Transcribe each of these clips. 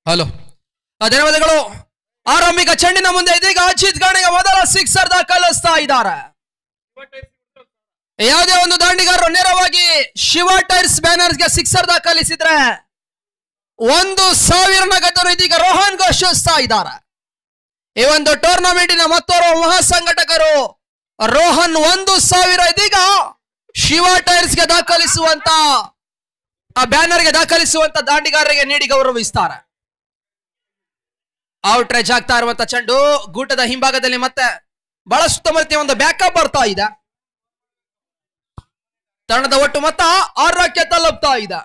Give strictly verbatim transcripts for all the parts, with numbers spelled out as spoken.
Hello ಧನ್ಯವಾದಗಳು. ಆರಂಭಿಕ ಚೆಂಡಿನ ಮುಂದೆ ಇದೀಗ ಅಜಿತ್ ಗಾಣಿಗೆ ಮೊದಲ ಸಿಕ್ಸರ್ ದಾಖಲಿಸ್ತಾ ಇದ್ದಾರೆ. ಯಾವುದೇ ಒಂದು ದಾಂಡಿಗಾರರು ನೇರವಾಗಿ ಶಿವ ಟೈರ್ಸ್ ಬ್ಯಾನರ್ಸ್ಗೆ ಸಿಕ್ಸರ್ ದಾಖಲಿಸಿದ್ರೆ ಒಂದು ಸಾವಿರ ನಗದನ್ನು ಇದೀಗ ರೋಹನ್ ಘೋಷಿಸ್ತಾ ಇದ್ದಾರೆ. ಈ ಒಂದು ಟೂರ್ನಮೆಂಟಿನ ಮತ್ತೋರ್ವ ಮಹಾಸಂಘಟಕರು ರೋಹನ್ ಒಂದು ಸಾವಿರ ಇದೀಗ ಶಿವ ಟೈರ್ಸ್ಗೆ ದಾಖಲಿಸುವಂತ ಆ ಬ್ಯಾನರ್ಗೆ ದಾಖಲಿಸುವಂತ ದಾಂಡಿಗಾರರಿಗೆ ನೀಡಿ ಗೌರವಿಸ್ತಾರೆ. ಔಟ್ ರೇಜ್ ಆಗ್ತಾ ಇರುವಂತ ಚೆಂಡು ಗೂಟದ ಹಿಂಭಾಗದಲ್ಲಿ ಮತ್ತೆ ಬಹಳ ಸುತ್ತಮುತ್ತ ಒಂದು ಬ್ಯಾಕಪ್ ಬರ್ತಾ ಇದೆ. ತಂಡದ ಒಟ್ಟು ಮೊತ್ತ ಆರಕ್ಕೆ ತಲುಪ್ತಾ ಇದೆ.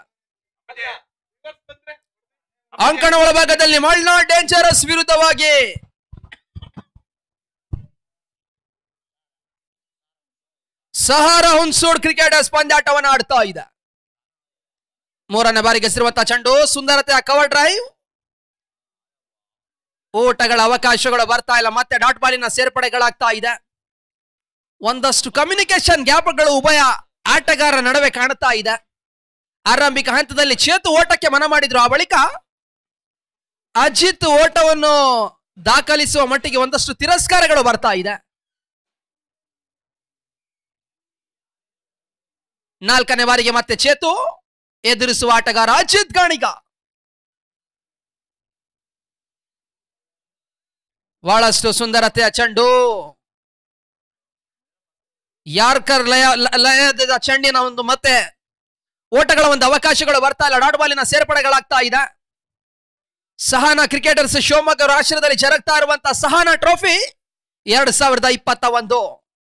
ಅಂಕಣ ಒಳಭಾಗದಲ್ಲಿ ಮಲ್ನಾಡ್ ಡೇಂಜರಸ್ ವಿರುದ್ಧವಾಗಿ ಸಹಾರಾ ಹುನ್ಸೂಡ್ ಕ್ರಿಕೆಟರ್ಸ್ ಪಂದ್ಯಾಟವನ್ನು ಆಡ್ತಾ ಇದೆ. ಮೂರನೇ ಬಾರಿಗೆ ಎಸೆದಿರುವಂತಹ ಚೆಂಡು ಸುಂದರತೆಯ ಕವರ್ ಡ್ರೈವ್. ಓಟಗಳ ಅವಕಾಶಗಳು ಬರ್ತಾ ಇಲ್ಲ, ಮತ್ತೆ ಡಾಟ್ ಬಾಲಿನ ಸೇರ್ಪಡೆಗಳಾಗ್ತಾ ಇದೆ. ಒಂದಷ್ಟು ಕಮ್ಯುನಿಕೇಶನ್ ಗ್ಯಾಪ್ಗಳು ಉಭಯ ಆಟಗಾರರ ನಡುವೆ ಕಾಣುತ್ತಾ ಇದೆ. ಆರಂಭಿಕ ಹಂತದಲ್ಲಿ ಚೇತು ಓಟಕ್ಕೆ ಮನ ಮಾಡಿದ್ರು, ಆ ಬಳಿಕ ಅಜಿತ್ ಓಟವನ್ನು ದಾಖಲಿಸುವ ಮಟ್ಟಿಗೆ ಒಂದಷ್ಟು ತಿರಸ್ಕಾರಗಳು ಬರ್ತಾ ಇದೆ. ನಾಲ್ಕನೇ ಬಾರಿಗೆ ಮತ್ತೆ ಚೇತು ಎದುರಿಸುವ ಆಟಗಾರ ಅಜಿತ್ ಗಾಣಿಗ. ಬಹಳಷ್ಟು ಸುಂದರತೆಯ ಚೆಂಡು, ಯಾರ್ಕರ್ ಲಯ ಲಯದ ಚೆಂಡಿನ ಒಂದು ಮತ್ತೆ ಓಟಗಳ ಒಂದು ಅವಕಾಶಗಳು ಬರ್ತಾ ಇಲ್ಲ, ಡಾಟ್ ಬಾಲಿನ ಸೇರ್ಪಡೆಗಳಾಗ್ತಾ ಇದೆ. ಸಹಾನಾ ಕ್ರಿಕೆಟರ್ಸ್ ಶಿವಮೊಗ್ಗ ರಾಷ್ಟ್ರದಲ್ಲಿ ಜರುಗ್ತಾ ಇರುವಂತಹ ಸಹಾನಾ ಟ್ರೋಫಿ ಎರಡ್ ಸಾವಿರದ ಇಪ್ಪತ್ತ ಒಂದು.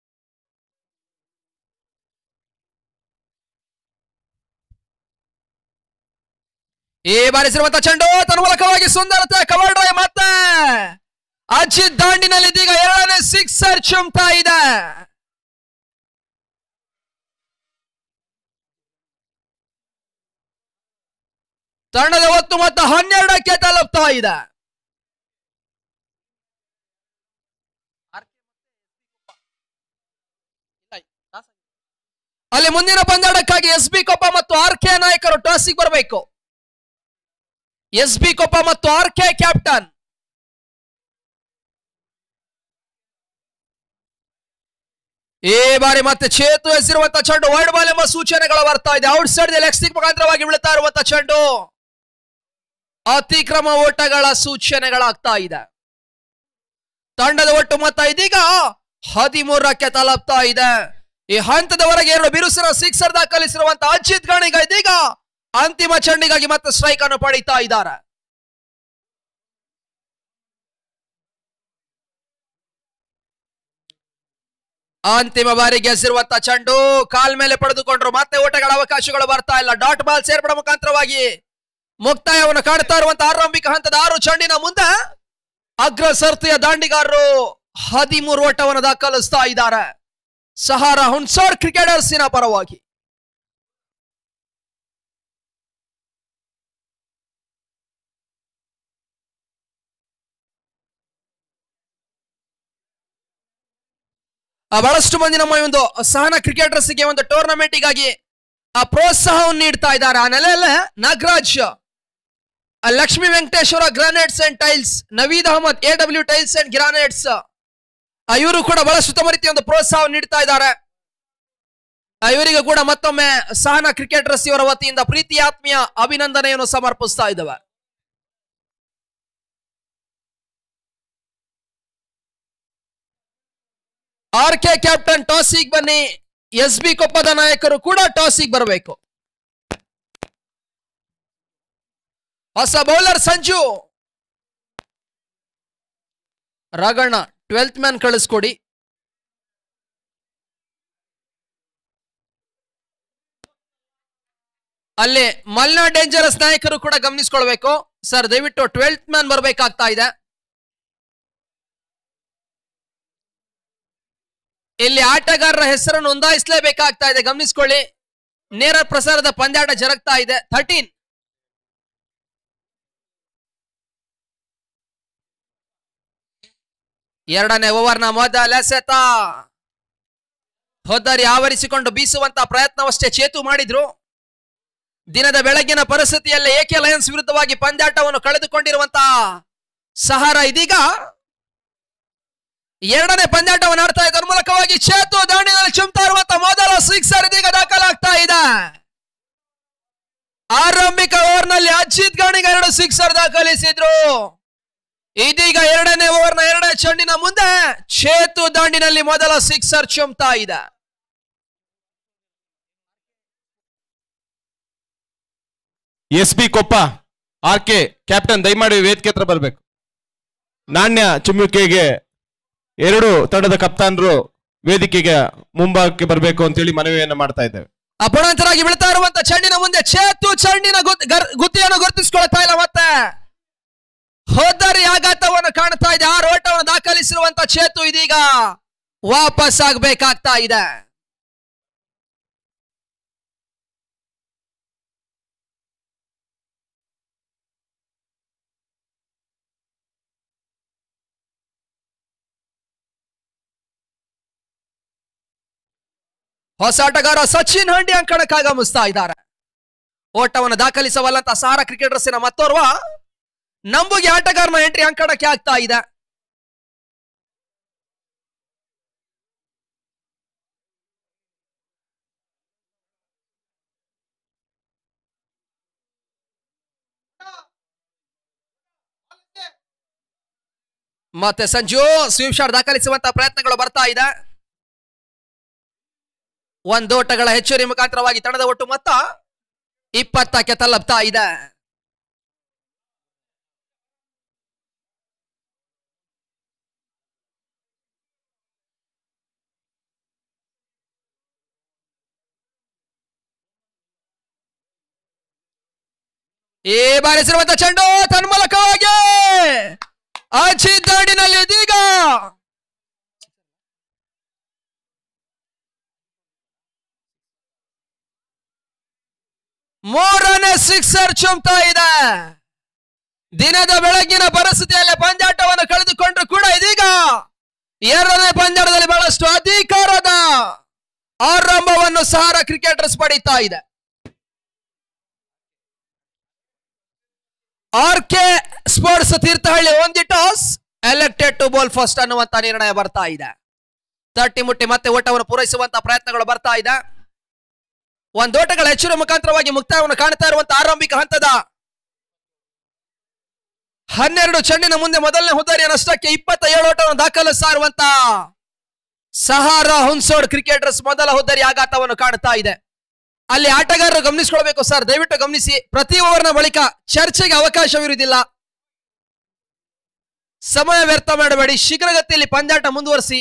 ಈ ಬಾರಿಸಿರುವಂತಹ ಚೆಂಡು ತನ್ನ ಮೂಲಕವಾಗಿ ಸುಂದರತೆ ಕವರ್ ಡ್ರೈವ್, ಮತ್ತೆ ಅಜಿತ್ ದಾಂಡಿನಲ್ಲಿ ಇದೀಗ ಎರಡನೇ ಸಿಕ್ಸರ್ ಚುಮ್ತಾ ಇದೆ. ತಂಡದ ಒತ್ತು ಮೊತ್ತ ಹನ್ನೆರಡಕ್ಕೆ ತಲುಪ್ತಾ ಇದೆ. ಅಲ್ಲಿ ಮುಂದಿನ ಪಂದ್ಯಾಟಕ್ಕಾಗಿ ಎಸ್ ಬಿ ಕೊಪ್ಪ ಮತ್ತು ಆರ್ ಕೆ ನಾಯಕರು ಟಾಸಿಗೆ ಬರಬೇಕು. ಎಸ್ ಬಿ ಕೊಪ್ಪ ಮತ್ತು ಆರ್ ಕೆ ಕ್ಯಾಪ್ಟನ್. ಈ ಬಾರಿ ಮತ್ತೆ ಚೇತು ಎಸೆದಿರುವಂತಹ ಚೆಂಡು ವೈಡ್ ಬಾಲ್ ಎಂಬ ಸೂಚನೆಗಳು ಬರ್ತಾ ಇದೆ. ಔಟ್ ಸೈಡ್ ಲೆಗ್ ಸ್ಟಿಕ್ ಮುಖಾಂತರವಾಗಿ ಬೀಳ್ತಾ ಇರುವಂತಹ ಚೆಂಡು ಅತಿಕ್ರಮ ಓಟಗಳ ಸೂಚನೆಗಳಾಗ್ತಾ ಇದೆ. ತಂಡದ ಒಟ್ಟು ಮೊತ್ತ ಇದೀಗ ಹದಿಮೂರಕ್ಕೆ ತಲುಪ್ತಾ ಇದೆ. ಈ ಹಂತದವರೆಗೆ ಎರಡು ಬಿರುಸಿನ ಸಿಕ್ಸರ್ ದಾಖಲಿಸಿರುವಂತಹ ಅಜಿತ್ ಗಾಣಿಗ ಇದೀಗ ಅಂತಿಮ ಚೆಂಡಿಗಾಗಿ ಮತ್ತೆ ಸ್ಟ್ರೈಕ್ ಅನ್ನು ಪಡೀತಾ ಇದ್ದಾರೆ. ಅಂತಿಮ ಬಾರಿಗೆ ಎಸೆದಿರುವಂತಹ ಚೆಂಡು ಕಾಲ್ ಮೇಲೆ ಪಡೆದುಕೊಂಡ್ರು, ಮತ್ತೆ ಓಟಗಳ ಅವಕಾಶಗಳು ಬರ್ತಾ ಇಲ್ಲ. ಡಾಟ್ ಬಾಲ್ ಸೇರ್ಪಡೆ ಮುಖಾಂತರವಾಗಿ ಮುಕ್ತಾಯವನ್ನು ಕಾಣ್ತಾ ಇರುವಂತಹ ಆರಂಭಿಕ ಹಂತದ ಆರು ಚೆಂಡಿನ ಮುಂದೆ ಅಗ್ರಸರ್ತಿಯ ದಾಂಡಿಗಾರರು ಹದಿಮೂರು ಓಟವನ್ನು ದಾಖಲಿಸ್ತಾ ಇದ್ದಾರೆ ಸಹಾರಾ ಹುನ್ಸೂಡ್ ಕ್ರಿಕೆಟರ್ಸಿನ ಪರವಾಗಿ. ಬಹಳಷ್ಟು ಮಂದಿ ನಮ್ಮ ಒಂದು ಸಹನಾ ಕ್ರಿಕೆಟರ್ಸ್ಗೆ ಒಂದು ಟೂರ್ನಮೆಂಟಿಗಾಗಿ ಆ ಪ್ರೋತ್ಸಾಹವನ್ನು ನೀಡ್ತಾ ಇದ್ದಾರೆ. ಆ ನೆಲೆಯಲ್ಲೇ Nagaraj, Lakshmi Venkateshwara granites and tiles, Naveed Ahmad A W tiles and granites, ಇವರು ಕೂಡ ಬಹಳ ಸುತ್ತಮ ರೀತಿಯ ಒಂದು ಪ್ರೋತ್ಸಾಹ ನೀಡ್ತಾ ಇದ್ದಾರೆ. ಇವರಿಗೆ ಕೂಡ ಮತ್ತೊಮ್ಮೆ ಸಹನಾ ಕ್ರಿಕೆಟರ್ಸ್ ಇವರ ವತಿಯಿಂದ ಪ್ರೀತಿ ಆತ್ಮೀಯ ಅಭಿನಂದನೆಯನ್ನು ಸಮರ್ಪಿಸ್ತಾ ಇದ್ದಾವೆ. ಆರ್ ಕೆ ಕ್ಯಾಪ್ಟನ್ ಟಾಸಿಗೆ ಬನ್ನಿ, ಎಸ್ ಬಿ ಕೊಪ್ಪದ ನಾಯಕರು ಕೂಡ ಟಾಸಿಗೆ ಬರಬೇಕು. ಹೊಸ bowler Sanju. Raghanna twelfth man ಕಳಿಸ್ಕೊಡಿ. ಅಲ್ಲಿ ಮಲ್ನಾಡ್ ಡೇಂಜರಸ್ ನಾಯಕರು ಕೂಡ ಗಮನಿಸಿಕೊಳ್ಬೇಕು. ಸರ್ ದಯವಿಟ್ಟು ಟ್ವೆಲ್ತ್ ಮ್ಯಾನ್ ಬರಬೇಕಾಗ್ತಾ ಇದೆ. ಇಲ್ಲಿ ಆಟಗಾರರ ಹೆಸರನ್ನು ನೋಂದಾಯಿಸಲೇಬೇಕಾಗ್ತಾ ಇದೆ, ಗಮನಿಸಿಕೊಳ್ಳಿ. ನೇರ ಪ್ರಸಾರದ ಪಂದ್ಯಾಟ ಜರುಗ್ತಾ ಇದೆ. ಥರ್ಟೀನ್ ಎರಡನೇ ಓವರ್ನ ಮೊದಲ ಎಸೆತ ಹೊದ್ದರಿ ಆವರಿಸಿಕೊಂಡು ಬೀಸುವಂತ ಪ್ರಯತ್ನವಷ್ಟೇ ಚೇತು ಮಾಡಿದ್ರು. ದಿನದ ಬೆಳಗಿನ ಪರಿಸ್ಥಿತಿಯಲ್ಲಿ ಎಕೆ ಲಯನ್ಸ್ ವಿರುದ್ಧವಾಗಿ ಪಂದ್ಯಾಟವನ್ನು ಕಳೆದುಕೊಂಡಿರುವಂತಹ ಸಹಾರ ಇದೀಗ ಎರಡನೇ ಪಂದ್ಯಾಟವನ್ನು ಆಡ್ತಾ ಇದ್ದರ ಮೂಲಕವಾಗಿ ಚೇತು ದಾಂಡಿನಲ್ಲಿ ಚುಮ್ತಾ ಇರುವಂತಹ ಮೊದಲ ಸಿಕ್ಸರ್ ಇದೀಗ ದಾಖಲಾಗ್ತಾ ಇದೆ. ಆರಂಭಿಕ ಓವರ್ ನಲ್ಲಿ ಅಜಿತ್ ಗಾಣಿಗ ಎರಡು ಸಿಕ್ಸರ್ ದಾಖಲಿಸಿದ್ರು. ಇದೀಗ ಎರಡನೇ ಓವರ್ನ ಎರಡನೇ ಚೆಂಡಿನ ಮುಂದೆ ಚೇತು ದಾಂಡಿನಲ್ಲಿ ಮೊದಲ ಸಿಕ್ಸರ್ ಚುಮ್ತಾ ಇದೆ. S B Koppa R K captain ದಯಮಾಡಿ ವೇದಿಕೆ ಹತ್ರ ಬರಬೇಕು. ನಾಣ್ಯ ಚುಮ್ಮುವಿಕೆಗೆ ಎರಡು ತಂಡದ ಕಪ್ತಾನರು ವೇದಿಕೆಗೆ ಮುಂಭಾಗಕ್ಕೆ ಬರಬೇಕು ಅಂತೇಳಿ ಮನವಿಯನ್ನು ಮಾಡ್ತಾ ಇದ್ದೇವೆ. ಅಪರಾಂತರಾಗಿ ಬೀಳ್ತಾ ಇರುವಂತ ಚೆಂಡಿನ ಮುಂದೆ ಚೇತು ಚೆಂಡಿನ ಗುತ್ತಿಯನ್ನು ಗುರುತಿಸಿಕೊಳ್ತಾ ಇಲ್ಲ. ಮತ್ತೆ ಹೋದರಿ ಆಘಾತವನ್ನು ಕಾಣ್ತಾ ಇದೆ. ಆರು ಓಟವನ್ನು ದಾಖಲಿಸಿರುವಂತ ಚೇತು ಇದೀಗ ವಾಪಸ್ ಆಗ್ಬೇಕಾಗ್ತಾ ಇದೆ. ಹೊಸ ಆಟಗಾರ ಸಚಿನ್ ಹಂಡಿ ಅಂಕಣಕ್ಕಾಗಮಿಸ್ತಾ ಇದ್ದಾರೆ. ಓಟವನ್ನು ದಾಖಲಿಸವಲ್ಲಂತ ಸಹಾರ ಕ್ರಿಕೆಟರ್ಸಿನ ಮತ್ತೋರ್ವ ನಂಬುಗೆ ಆಟಗಾರನ ಎಂಟ್ರಿ ಅಂಕಣಕ್ಕೆ ಆಗ್ತಾ ಇದೆ. ಮತ್ತೆ ಸಂಜು ಸ್ವೀಪ್ ಶಾಟ್ ದಾಖಲಿಸುವಂತಹ ಪ್ರಯತ್ನಗಳು ಬರ್ತಾ ಇದೆ. ಒಂದೋಟಗಳ ಹೆಚ್ಚುವರಿ ಮುಖಾಂತರವಾಗಿ ತಂಡದ ಒಟ್ಟು ಮೊತ್ತ ಇಪ್ಪತ್ತಕ್ಕೆ ತಲುಪ್ತಾ ಇದೆ. ಈ ಬಾರಿಸಿರುವಂತಹ ಚೆಂಡು ತನ್ಮೂಲಕವಾಗಿ ಅಜಿತ್ ದಾಂಡಿನಲ್ಲಿ ಇದೀಗ ಮೂರನೇ ಸಿಕ್ಸರ್ ಚುಮ್ತಾ ಇದೆ. ದಿನದ ಬೆಳಗಿನ ಪರಿಸ್ಥಿತಿಯಲ್ಲಿ ಪಂದ್ಯಾಟವನ್ನು ಕಳೆದುಕೊಂಡ್ರು ಕೂಡ ಇದೀಗ ಎರಡನೇ ಪಂದ್ಯಾಟದಲ್ಲಿ ಬಹಳಷ್ಟು ಅಧಿಕಾರದ ಆರಂಭವನ್ನು ಸಹಾರ ಕ್ರಿಕೆಟರ್ಸ್ ಪಡೀತಾ ಇದೆ. R K sports Thirthahalli won the toss, elected to bowl first ಅನ್ನುವಂತ ನಿರ್ಣಯ ಬರ್ತಾ ಇದೆ. ತಟ್ಟಿ ಮುಟ್ಟಿ ಮತ್ತೆ ಓಟವನ್ನು ಪೂರೈಸುವಂತಹ ಪ್ರಯತ್ನಗಳು ಬರ್ತಾ ಇದೆ. ಒಂದೋಟಗಳ ಹೆಚ್ಚಿನ ಮುಖಾಂತರವಾಗಿ ಮುಕ್ತಾಯವನ್ನು ಕಾಣ್ತಾ ಇರುವಂತಹ ಆರಂಭಿಕ ಹಂತದ ಹನ್ನೆರಡು ಚೆಂಡಿನ ಮುಂದೆ ಮೊದಲನೇ ಹುದ್ದಾರಿಯ ನಷ್ಟಕ್ಕೆ ಇಪ್ಪತ್ತ ಏಳು ಓಟವನ್ನು ದಾಖಲಿಸ್ತಾ ಇರುವಂತಹ ಸಹಾರ ಹುನ್ಸೋಡ್ ಕ್ರಿಕೆಟರ್ಸ್ ಮೊದಲ ಹುದ್ದಾರಿ ಆಘಾತವನ್ನು ಕಾಣ್ತಾ ಇದೆ. ಅಲ್ಲಿ ಆಟಗಾರರು ಗಮನಿಸಿಕೊಳ್ಬೇಕು ಸರ್, ದಯವಿಟ್ಟು ಗಮನಿಸಿ. ಪ್ರತಿ ಓವರ್ನ ಬಳಿಕ ಚರ್ಚೆಗೆ ಅವಕಾಶವಿರುವುದಿಲ್ಲ. ಸಮಯ ವ್ಯರ್ಥ ಮಾಡಬೇಡಿ, ಶೀಘ್ರಗತಿಯಲ್ಲಿ ಪಂದ್ಯಾಟ ಮುಂದುವರಿಸಿ.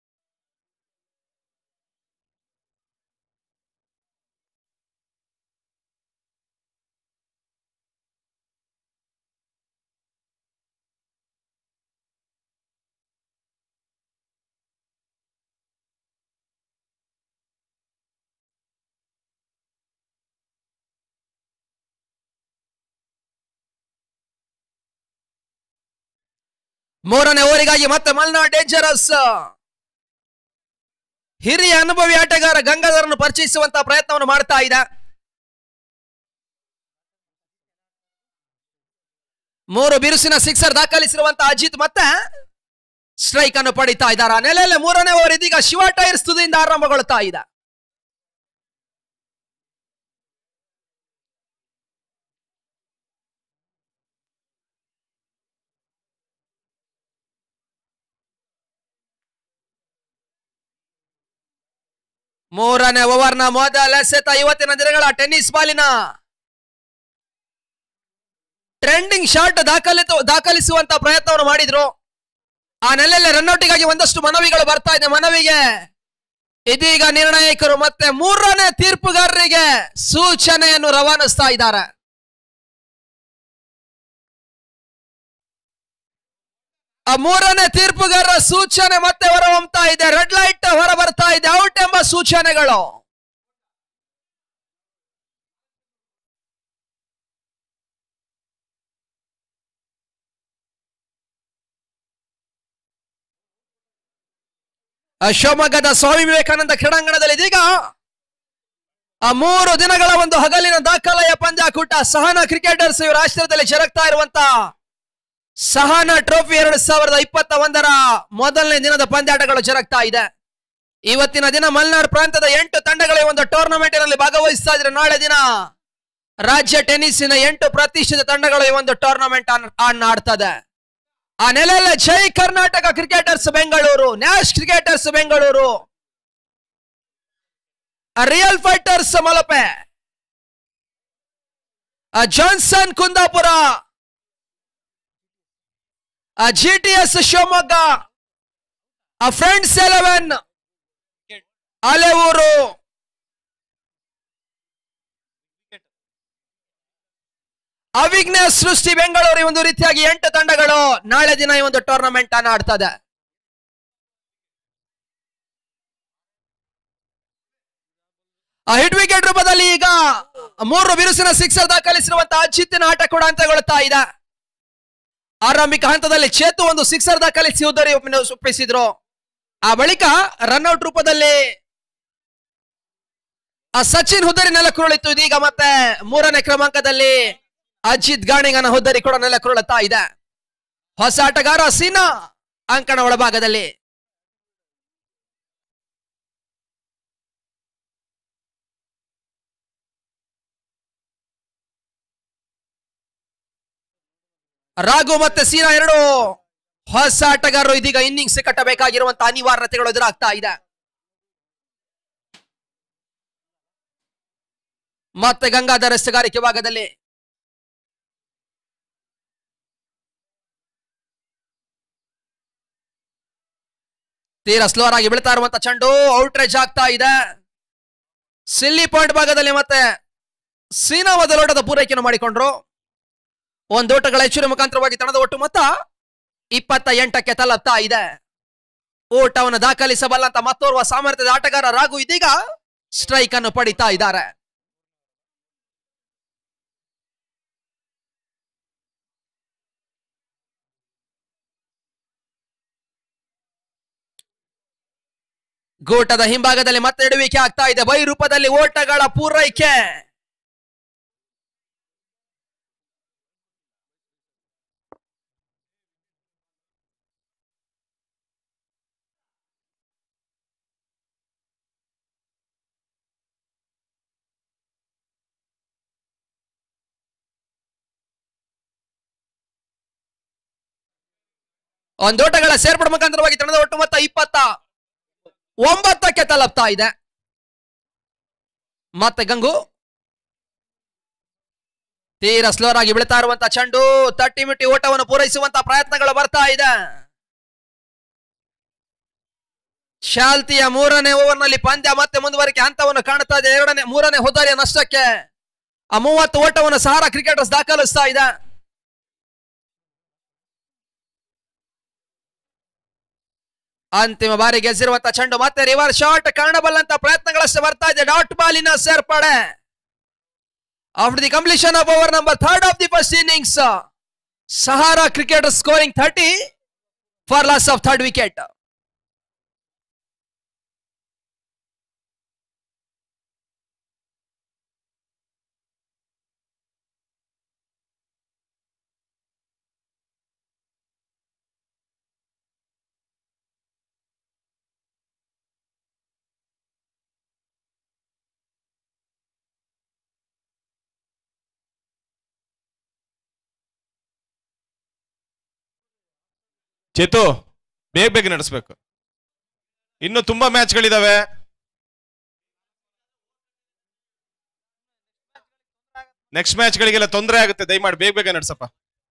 ಮೂರನೇ ಓವರಿಗಾಗಿ ಮತ್ತೆ ಮಲ್ನಾಡ್ ಡೇಂಜರಸ್ ಹಿರಿಯ ಅನುಭವಿ ಆಟಗಾರ ಗಂಗಾಧರನ್ನು ಪರಿಚಯಿಸುವಂತಹ ಪ್ರಯತ್ನವನ್ನು ಮಾಡ್ತಾ ಇದೆ. ಮೂರು ಬಿರುಸಿನ ಸಿಕ್ಸರ್ ದಾಖಲಿಸಿರುವಂತಹ ಅಜಿತ್ ಮತ್ತೆ ಸ್ಟ್ರೈಕ್ ಅನ್ನು ಪಡಿತಾ ಇದ್ದಾರೆ. ನೆಲೆಯಲ್ಲಿ ಮೂರನೇ ಓವರ್ ಇದೀಗ ಶಿವ ಟೈರ್ಸ್ ತುದಿಯಿಂದ ಆರಂಭಗೊಳ್ತಾ ಇದೆ. ಮೂರನೇ ಓವರ್ನ ಮೊದಲ ಎಸೆತ ಇವತ್ತಿನ ದಿನಗಳ ಟೆನ್ನಿಸ್ ಬಾಲಿನ ಟ್ರೆಂಡಿಂಗ್ ಶಾಟ್ ದಾಖಲಿ ದಾಖಲಿಸುವಂತ ಪ್ರಯತ್ನವನ್ನು ಮಾಡಿದ್ರು. ಆ ನೆಲೆಯಲ್ಲಿ ರನ್ಔಟಿಗಾಗಿ ಒಂದಷ್ಟು ಮನವಿಗಳು ಬರ್ತಾ ಇದೆ. ಮನವಿಗೆ ಇದೀಗ ನಿರ್ಣಾಯಕರು ಮತ್ತೆ ಮೂರನೇ ತೀರ್ಪುಗಾರರಿಗೆ ಸೂಚನೆಯನ್ನು ರವಾನಿಸ್ತಾ ಇದ್ದಾರೆ. ಆ ಮೂರನೇ ತೀರ್ಪುಗಾರರ ಸೂಚನೆ ಮತ್ತೆ ಹೊರಹೊಮ್ತಾ ಇದೆ. ರೆಡ್ ಲೈಟ್ ಹೊರ ಬರ್ತಾ ಇದೆ, ಔಟ್ ಎಂಬ ಸೂಚನೆಗಳು. ಶಿವಮೊಗ್ಗದ ಸ್ವಾಮಿ ವಿವೇಕಾನಂದ ಕ್ರೀಡಾಂಗಣದಲ್ಲಿ ಇದೀಗ ಆ ಮೂರು ದಿನಗಳ ಒಂದು ಹಗಲಿನ ದಾಖಲೆಯ ಪಂದ್ಯಾಕೂಟ ಸಹನಾ ಕ್ರಿಕೆಟರ್ಸ್ ಇವರ ಆಶ್ರಯದಲ್ಲಿ ಜರುಗ್ತಾ ಇರುವಂತ ಸಹನಾ ಟ್ರೋಫಿ ಎರಡು ಸಾವಿರದ ಇಪ್ಪತ್ತ ಒಂದರ ಮೊದಲನೇ ದಿನದ ಪಂದ್ಯಾಟಗಳು ಜರುಗ್ತಾ ಇದೆ. ಇವತ್ತಿನ ದಿನ ಮಲೆನಾಡು ಪ್ರಾಂತದ ಎಂಟು ತಂಡಗಳ ಒಂದು ಟೂರ್ನಮೆಂಟ್ ನಲ್ಲಿ ಭಾಗವಹಿಸ್ತಾ ಇದ್ರೆ, ನಾಳೆ ದಿನ ರಾಜ್ಯ ಟೆನ್ನಿಸ್ನ ಎಂಟು ಪ್ರತಿಷ್ಠಿತ ತಂಡಗಳು ಈ ಒಂದು ಟೂರ್ನಮೆಂಟ್ ಅನ್ನ ಆಡ್ತದೆ. ಆ ನೆಲೆಯಲ್ಲಿ Jai Karnataka cricketers Bengaluru, Nash cricketers Bengaluru, real fighters Malpe, Johnson Kundapura, GTS Shivamogga, friends eleven Aleyur, Avighnesh Srishti Bengaluru, ಈ ಒಂದು ರೀತಿಯಾಗಿ ಎಂಟು ತಂಡಗಳು ನಾಳೆ ದಿನ ಈ ಒಂದು ಟೂರ್ನಮೆಂಟ್ ಅನ್ನು ಆಡ್ತದೆ. ಹಿಟ್ ವಿಕೆಟ್ ರೂಪದಲ್ಲಿ ಈಗ ಮೂರು ಬಿರುಸಿನ ಸಿಕ್ಸರ್ ದಾಖಲಿಸಿರುವಂತಹ ಅಜಿತ್ತಿನ ಆಟ ಕೂಡ ಅಂತ್ಯಗೊಳ್ಳುತ್ತಾ ಇದೆ. ಆರಂಭಿಕ ಹಂತದಲ್ಲಿ ಚೇತು ಒಂದು ಸಿಕ್ಸರ್ ದಾಖಲಿಸಿ ಉದ್ದರಿ ಒಪ್ಪಿಸಿದ್ರು. ಆ ಬಳಿಕ ರನ್ಔಟ್ ರೂಪದಲ್ಲಿ ಆ ಸಚಿನ್ ಹುದ್ದರಿ ನೆಲಕ್ಕುರುಳಿತ್ತು. ಇದೀಗ ಮತ್ತೆ ಮೂರನೇ ಕ್ರಮಾಂಕದಲ್ಲಿ ಅಜಿತ್ ಗಾಣಿಗನ ಹುದ್ದರಿ ಕೂಡ ನೆಲಕ್ಕುರುಳುತ್ತಾ ಇದೆ. ಹೊಸ ಆಟಗಾರ ಸೀನಾ ಅಂಕಣ ಒಳಭಾಗದಲ್ಲಿ. ರಾಘು ಮತ್ತೆ ಸೀನಾ ಎರಡು ಹೊಸ ಆಟಗಾರರು ಇದೀಗ ಇನ್ನಿಂಗ್ಸ್ ಕಟ್ಟಬೇಕಾಗಿರುವಂತಹ ಅನಿವಾರ್ಯತೆಗಳು ಎದುರಾಗ್ತಾ ಇದೆ. ಮತ್ತೆ ಗಂಗಾಧರ ಎಸ್ತಗಾರಿಕೆ ಭಾಗದಲ್ಲಿ ತೀರಾ ಸ್ಲೋರ್ ಆಗಿ ಬೀಳ್ತಾ ಇರುವಂತಹ ಚೆಂಡು ಔಟ್ರೇಜ್ ಆಗ್ತಾ ಇದೆ. ಸಿಲ್ಲಿ ಪಾಯಿಂಟ್ ಭಾಗದಲ್ಲಿ ಮತ್ತೆ ಸೀನಾ ಮೊದಲೋಟದ ಪೂರೈಕೆಯನ್ನು ಮಾಡಿಕೊಂಡ್ರು. ಒಂದು ಓಟಗಳ ಹೆಚ್ಚುವರಿ ಮುಖಾಂತರವಾಗಿ ತಂಡದ ಒಟ್ಟು ಮೊತ್ತ ಇಪ್ಪತ್ತ ಎಂಟಕ್ಕೆ ತಲುಪ್ತಾ ಇದೆ. ಓಟವನ್ನು ದಾಖಲಿಸಬಲ್ಲಂತ ಮತ್ತೋರ್ವ ಸಾಮರ್ಥ್ಯದ ಆಟಗಾರ ರಾಘು ಇದೀಗ ಸ್ಟ್ರೈಕ್ ಅನ್ನು ಪಡಿತಾ ಇದ್ದಾರೆ. ಗೋಟದ ಹಿಂಭಾಗದಲ್ಲಿ ಮತ್ತೆ ಎಡುವಿಕೆ ಆಗ್ತಾ ಇದೆ. ಬೈ ರೂಪದಲ್ಲಿ ಓಟಗಳ ಪೂರೈಕೆ. ಒಂದೋಟಗಳ ಸೇರ್ಪಡೆ ಮುಖಾಂತರವಾಗಿ ತಂಡದ ಒಟ್ಟು ಮೊತ್ತ ಇಪ್ಪತ್ತ ಒಂಬತ್ತಕ್ಕೆ ತಲುಪ್ತಾ ಇದೆ. ಮತ್ತೆ ಗಂಗು ತೀರಾ ಸ್ಲೋರ್ ಆಗಿ ಬೀಳ್ತಾ ಇರುವಂತಹ ಚೆಂಡು ತಟ್ಟಿ ಮಿಟ್ಟಿ ಓಟವನ್ನು ಪೂರೈಸುವಂತಹ ಪ್ರಯತ್ನಗಳು ಬರ್ತಾ ಇದೆ. ಶಾಲ್ತಿಯ ಮೂರನೇ ಓವರ್ನಲ್ಲಿ ಪಂದ್ಯ ಮತ್ತೆ ಮುಂದುವರಿಕೆ ಹಂತವನ್ನು ಕಾಣ್ತಾ ಇದೆ. ಎರಡನೇ ಮೂರನೇ ಹುದ್ದರಿಯ ನಷ್ಟಕ್ಕೆ ಆ ಮೂವತ್ತು ಓಟವನ್ನು ಸಹಾರಾ ಕ್ರಿಕೆಟರ್ಸ್ ದಾಖಲಿಸ್ತಾ ಇದೆ. ಅಂತಿಮ ಬಾರಿ ಗೆದ್ದಿರುವಂತಹ ಚೆಂಡು ಮತ್ತೆ ರಿವರ್ಸ್ ಶಾಟ್ ಕಾಣಬಲ್ಲಂತ ಪ್ರಯತ್ನಗಳಷ್ಟೇ ಬರ್ತಾ ಇದೆ. ಡಾಟ್ ಬಾಲಿನ ಸೇರ್ಪಡೆ. After the completion of over number third of the first innings, Sahara cricketers scoring thirty for loss of third wicket. Chetu ಬೇಗ ಬೇಗ ನಡೆಸಬೇಕು. ಇನ್ನು ತುಂಬಾ ಮ್ಯಾಚ್ಗಳಿದಾವೆ. ನೆಕ್ಸ್ಟ್ ಮ್ಯಾಚ್ಗಳಿಗೆಲ್ಲ ತೊಂದರೆ ಆಗುತ್ತೆ. ದಯಮಾಡಿ ಬೇಗ ಬೇಗ ನಡೆಸಪ್ಪ.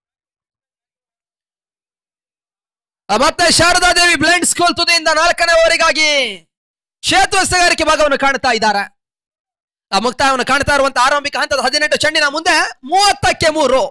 ಮತ್ತೆ ಶಾರದಾದೇವಿ ಬ್ಲೈಂಡ್ ಸ್ಕೂಲ್ ತುದಿಯಿಂದ ನಾಲ್ಕನೇ ಓವರಿಗಾಗಿ ಚೇತು ಎಸ್ತಗಾರಿಕೆ ಭಾಗವನ್ನು ಕಾಣ್ತಾ ಇದ್ದಾರೆ. ಆ ಮುಕ್ತಾಯವನ್ನು ಕಾಣ್ತಾ ಇರುವಂತಹ ಆರಂಭಿಕ ಹಂತದ ಹದಿನೆಂಟು ಚೆಂಡಿನ ಮುಂದೆ ಮೂವತ್ತಕ್ಕೆ ಮೂರು.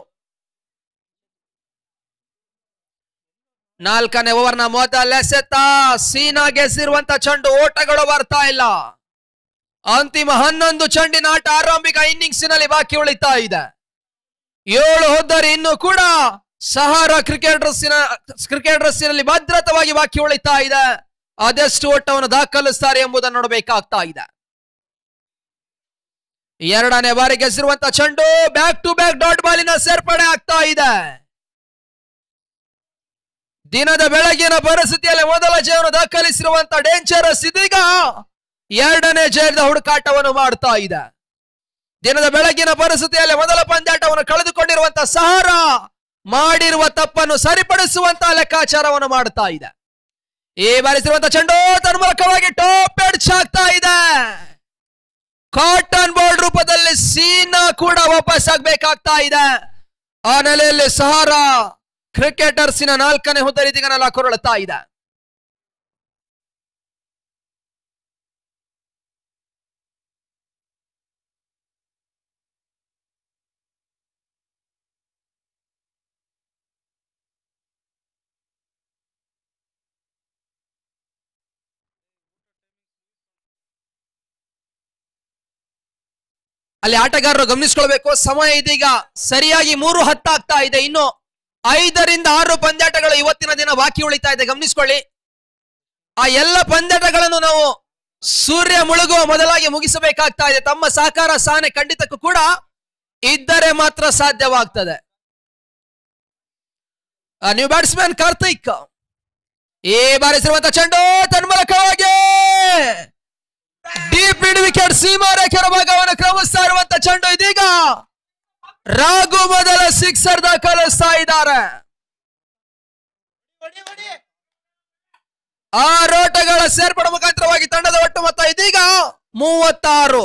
ನಾಲ್ಕನೇ ಓವರ್ನ ಮೊದಲ ಎಸೆತ ಸೀನಾ ಗೆದ್ದಿರುವಂತ ಚೆಂಡು ಓಟಗಳು ಬರ್ತಾ ಇಲ್ಲ. ಅಂತಿಮ ಹನ್ನೊಂದು ಚೆಂಡಿನ ಆಟ ಆರಂಭಿಕ ಇನ್ನಿಂಗ್ಸಿನಲ್ಲಿ ಬಾಕಿ ಉಳಿತಾ ಇದೆ. ಏಳು ಹುದ್ದರಿ ಇನ್ನು ಕೂಡ ಸಹಾರಾ ಕ್ರಿಕೆಟರ್ಸಿನ ಕ್ರಿಕೆಟರ್ಸಿನಲ್ಲಿ ಭದ್ರತವಾಗಿ ಬಾಕಿ ಉಳಿತಾ ಇದೆ. ಅದೆಷ್ಟು ಓಟವನ್ನು ದಾಖಲಿಸ್ತಾರೆ ಎಂಬುದನ್ನು ನೋಡಬೇಕಾಗ್ತಾ ಇದೆ. ಎರಡನೇ ಬಾರಿಗೆ ಎಸೆರುವಂತ ಚೆಂಡು ಬ್ಯಾಕ್ ಟು ಬ್ಯಾಕ್ ಡಾಟ್ ಬಾಲಿನ ಸೇರ್ಪಡೆ ಆಗ್ತಾ ಇದೆ. ದಿನದ ಬೆಳಗಿನ ಪರಿಸ್ಥಿತಿಯಲ್ಲಿ ಮೊದಲ ಜಯವನ್ನು ದಾಖಲಿಸಿರುವಂತ ಡೇಂಜರಸ್ ಇದೀಗ ಎರಡನೇ ಜಯದ ಹುಡುಕಾಟವನ್ನು ಮಾಡ್ತಾ ಇದೆ. ದಿನದ ಬೆಳಗಿನ ಪರಿಸ್ಥಿತಿಯಲ್ಲಿ ಮೊದಲ ಪಂದ್ಯಾಟವನ್ನು ಕಳೆದುಕೊಂಡಿರುವಂತ ಸಹಾರಾ ಮಾಡಿರುವ ತಪ್ಪನ್ನು ಸರಿಪಡಿಸುವಂತ ಲೆಕ್ಕಾಚಾರವನ್ನು ಮಾಡ್ತಾ ಇದೆ. ಈ ಬಾರಿಸಿರುವಂತ ಚೆಂಡು ತನ್ಮೂಲಕವಾಗಿ ಟಾಪ್ ಎಡ್ಜ್ ಆಗ್ತಾ ಇದೆ. ಕಾಟನ್ ಬೋರ್ಡ್ ರೂಪದಲ್ಲಿ ಸೀನಾ ಕೂಡ ವಾಪಸ್ ಆಗ್ಬೇಕಾಗ್ತಾ ಇದೆ. ಆ ನೆಲೆಯಲ್ಲಿ ಸಹಾರಾ ಕ್ರಿಕೆಟರ್ಸಿನ ನಾಲ್ಕನೇ ಹುದ್ದೆ ಇದೀಗ ನೆಲ ಕೊರಳುತ್ತಾ ಇದೆ. ಅಲ್ಲಿ ಆಟಗಾರರು ಗಮನಿಸಿಕೊಳ್ಬೇಕು, ಸಮಯ ಇದೀಗ ಸರಿಯಾಗಿ ಮೂರು ಹತ್ತಾಗ್ತಾ ಇದೆ. ಇನ್ನು ಐದರಿಂದ ಆರು ಪಂದ್ಯಾಟಗಳು ಇವತ್ತಿನ ದಿನ ಬಾಕಿ ಉಳಿತಾ ಇದೆ. ಗಮನಿಸಿಕೊಳ್ಳಿ, ಆ ಎಲ್ಲ ಪಂದ್ಯಾಟಗಳನ್ನು ನಾವು ಸೂರ್ಯ ಮುಳುಗುವ ಮೊದಲಾಗಿ ಮುಗಿಸಬೇಕಾಗ್ತಾ ಇದೆ. ತಮ್ಮ ಸಹಕಾರ ಸಹನೆ ಖಂಡಿತಕ್ಕೂ ಕೂಡ ಇದ್ದರೆ ಮಾತ್ರ ಸಾಧ್ಯವಾಗ್ತದೆ. ನ್ಯೂ ಬ್ಯಾಟ್ಸ್ಮನ್ ಕಾರ್ತಿಕ್ ಈ ಬಾರಿಸಿರುವಂತ ಚೆಂಡು ತನ್ಮೂಲಕವಾಗಿ ಡೀಪ್ ಮಿಡ್ ವಿಕೆಟ್ ಸೀಮಾ ರೇಖೆಯ ಭಾಗವನ್ನು ಕ್ರಮಿಸ್ತಾ ಇರುವಂತ ಚೆಂಡು ಇದೀಗ ರಾಘು ಮೊದಲ ಸಿಕ್ಸರ್ ದಾಖಲಿಸ್ತಾ ಇದ್ದಾರೆ. ಆರೋಟಗಳ ಸೇರ್ಪಡೆ ಮುಖಾಂತರವಾಗಿ ತಂಡದ ಒಟ್ಟು ಮೊತ್ತ ಇದೀಗ ಮೂವತ್ತಾರು.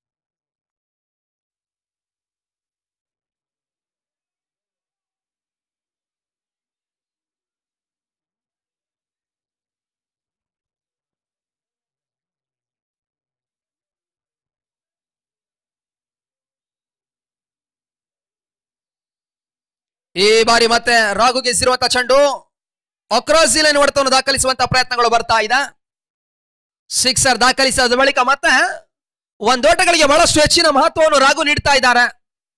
ಈ ಬಾರಿ ಮತ್ತೆ ರಾಘು ಗೆದ್ದಿರುವಂತಹ ಚೆಂಡು ಅಕ್ರಾಸ್ ಲೈನ್ ಹೊಡೆತವನ್ನು ದಾಖಲಿಸುವಂತಹ ಪ್ರಯತ್ನಗಳು ಬರ್ತಾ ಇದೆ. ಸಿಕ್ಸರ್ ದಾಖಲಿಸಿದ ಬಳಿಕ ಮತ್ತೆ ಒಂದೋಟಗಳಿಗೆ ಬಹಳಷ್ಟು ಹೆಚ್ಚಿನ ಮಹತ್ವವನ್ನು ರಾಘು ನೀಡ್ತಾ ಇದ್ದಾರೆ.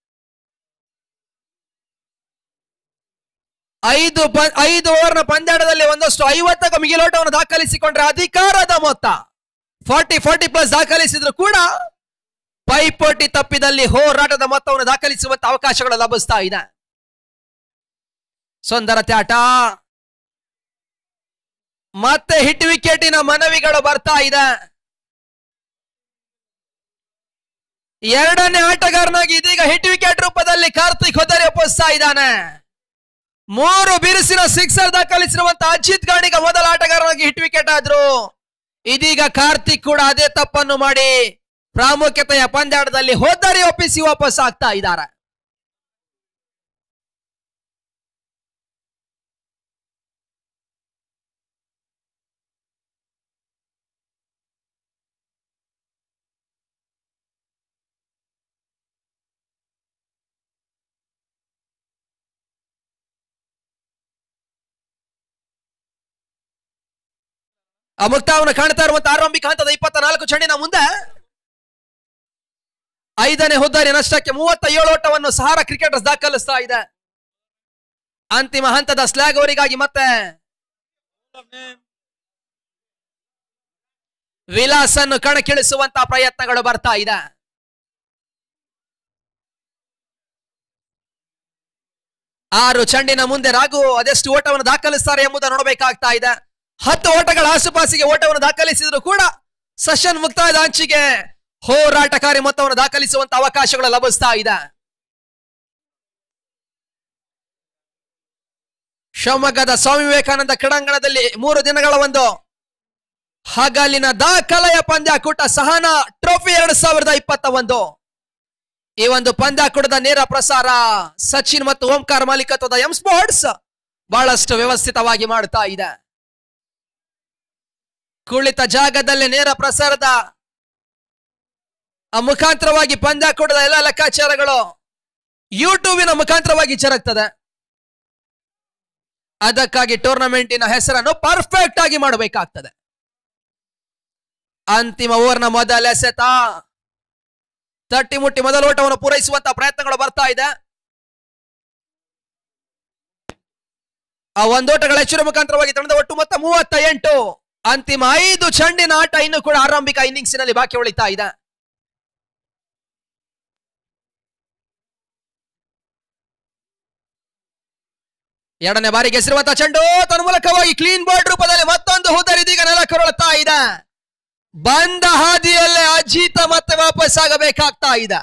ಐದು ಐದು ಓವರ್ನ ಪಂದ್ಯಾಟದಲ್ಲಿ ಒಂದಷ್ಟು ಐವತ್ತಕ್ಕೂ ಮಿಗಿಲೋಟವನ್ನು ದಾಖಲಿಸಿಕೊಂಡ್ರೆ ಅಧಿಕಾರದ ಮೊತ್ತ ಫಾರ್ಟಿ ಫಾರ್ಟಿ ಪ್ಲಸ್ ದಾಖಲಿಸಿದ್ರು ಕೂಡ ಪೈಪೋಟಿ ತಪ್ಪಿದಲ್ಲಿ ಹೋರಾಟದ ಮೊತ್ತವನ್ನು ದಾಖಲಿಸುವಂತ ಅವಕಾಶಗಳು ಲಭಿಸ್ತಾ ಇದೆ. ಸುಂದರತೆ ಆಟ, ಮತ್ತೆ ಹಿಟ್ ವಿಕೆಟಿನ ಮನವಿಗಳು ಬರ್ತಾ ಇದೆ. ಎರಡನೇ ಆಟಗಾರನಾಗಿ ಇದೀಗ ಹಿಟ್ ವಿಕೆಟ್ ರೂಪದಲ್ಲಿ ಕಾರ್ತಿಕ್ ಹೊದರಿ ಒಪ್ಪಿಸ್ತಾ ಇದ್ದಾನೆ. ಮೂರು ಬಿರುಸಿನ ಸಿಕ್ಸರ್ ದಾಖಲಿಸಿರುವಂತಹ ಅಜಿತ್ ಗಾಣಿಗ ಮೊದಲ ಆಟಗಾರನಾಗಿ ಹಿಟ್ ವಿಕೆಟ್ ಆದ್ರು. ಇದೀಗ ಕಾರ್ತಿಕ್ ಕೂಡ ಅದೇ ತಪ್ಪನ್ನು ಮಾಡಿ ಪ್ರಾಮುಖ್ಯತೆಯ ಪಂದ್ಯಾಟದಲ್ಲಿ ಹೊದರಿ ಒಪ್ಪಿಸಿ ವಾಪಸ್ ಆಗ್ತಾ ಇದ್ದಾರೆ. ಮುಕ್ತಾಯವನ್ನು ಕಾಣ್ತಾ ಇರುವಂತಹ ಆರಂಭಿಕ ಹಂತದ ಇಪ್ಪತ್ತ ನಾಲ್ಕು ಚೆಂಡಿನ ಮುಂದೆ ಐದನೇ ಹುದ್ದಾರಿ ನಷ್ಟಕ್ಕೆ ಮೂವತ್ತ ಏಳು ಓಟವನ್ನು ಸಹಾರಾ ಕ್ರಿಕೆಟರ್ಸ್ ದಾಖಲಿಸ್ತಾ ಇದೆ. ಅಂತಿಮ ಹಂತದ ಸ್ಲಾಗ್ ಅವರಿಗಾಗಿ ಮತ್ತೆ ವಿಲಾಸ್ ಅನ್ನು ಕಣಕ್ಕಿಳಿಸುವಂತಹ ಪ್ರಯತ್ನಗಳು ಬರ್ತಾ ಇದೆ. ಆರು ಚೆಂಡಿನ ಮುಂದೆ ರಾಘು ಅದೆಷ್ಟು ಓಟವನ್ನು ದಾಖಲಿಸ್ತಾರೆ ಎಂಬುದನ್ನು ನೋಡಬೇಕಾಗ್ತಾ ಇದೆ. ಹತ್ತು ಓಟಗಳ ಆಸುಪಾಸಿಗೆ ಓಟವನ್ನು ದಾಖಲಿಸಿದ್ರು ಕೂಡ ಸೆಷನ್ ಮುಕ್ತಾಯದ ಅಂಚಿಗೆ ಹೋರಾಟಕಾರಿ ಮೊತ್ತವನ್ನು ದಾಖಲಿಸುವಂತ ಅವಕಾಶಗಳು ಲಭಿಸ್ತಾ ಇದೆ. ಶಿವಮೊಗ್ಗದ ಸ್ವಾಮಿ ವಿವೇಕಾನಂದ ಕ್ರೀಡಾಂಗಣದಲ್ಲಿ ಮೂರು ದಿನಗಳ ಒಂದು ಹಗಲಿನ ದಾಖಲೆಯ ಪಂದ್ಯಾಕೂಟ ಸಹನಾ ಟ್ರೋಫಿ ಎರಡ್ ಸಾವಿರದ ಇಪ್ಪತ್ತ ಒಂದು. ಈ ಒಂದು ಪಂದ್ಯಾಕೂಟದ ನೇರ ಪ್ರಸಾರ ಸಚಿನ್ ಮತ್ತು ಓಂಕಾರ ಮಾಲೀಕತ್ವದ ಎಂ ಸ್ಪೋರ್ಟ್ಸ್ ಬಹಳಷ್ಟು ವ್ಯವಸ್ಥಿತವಾಗಿ ಮಾಡ್ತಾ ಇದೆ. ಕುಳಿತ ಜಾಗದಲ್ಲಿ ನೇರ ಪ್ರಸಾರದ ಮುಖಾಂತರವಾಗಿ ಪಂದ್ಯಾಕೂಟದ ಎಲ್ಲ ಲೆಕ್ಕಾಚಾರಗಳು ಯೂಟ್ಯೂಬಿನ ಮುಖಾಂತರವಾಗಿ ಜರುಗ್ತದೆ. ಅದಕ್ಕಾಗಿ ಟೂರ್ನಮೆಂಟಿನ ಹೆಸರನ್ನು ಪರ್ಫೆಕ್ಟ್ ಆಗಿ ಮಾಡಬೇಕಾಗ್ತದೆ. ಅಂತಿಮ ಓವರ್ನ ಮೊದಲ ಎಸೆತ ತಟ್ಟಿ ಮುಟ್ಟಿ ಮೊದಲ ಓಟವನ್ನು ಪೂರೈಸುವಂತಹ ಪ್ರಯತ್ನಗಳು ಬರ್ತಾ ಇದೆ. ಆ ಒಂದೋಟಗಳ ಹೆಚ್ಚಿನ ಮುಖಾಂತರವಾಗಿ ತಂಡದ ಒಟ್ಟು ಮೊತ್ತ ಮೂವತ್ತ ಎಂಟು. ಅಂತಿಮ ಐದು ಚೆಂಡಿನ ಆಟ ಇನ್ನು ಕೂಡ ಆರಂಭಿಕ ಇನ್ನಿಂಗ್ಸಿನಲ್ಲಿ ಬಾಕಿ ಉಳಿತಾ ಇದೆ. ಎರಡನೇ ಬಾರಿಗೆ ಎಸೆರುವಂತಹ ಚೆಂಡು ತನ್ಮೂಲಕವಾಗಿ ಕ್ಲೀನ್ ಬೋರ್ಡ್ ರೂಪದಲ್ಲಿ ಮತ್ತೊಂದು ಹುದರ್ ಇದೀಗ ನೆಲ ಕೊರಳುತ್ತಾ ಇದೆ. ಬಂದ ಹಾದಿಯಲ್ಲೇ ಅಜಿತ ಮತ್ತೆ ವಾಪಸ್ ಆಗಬೇಕಾಗ್ತಾ ಇದೆ.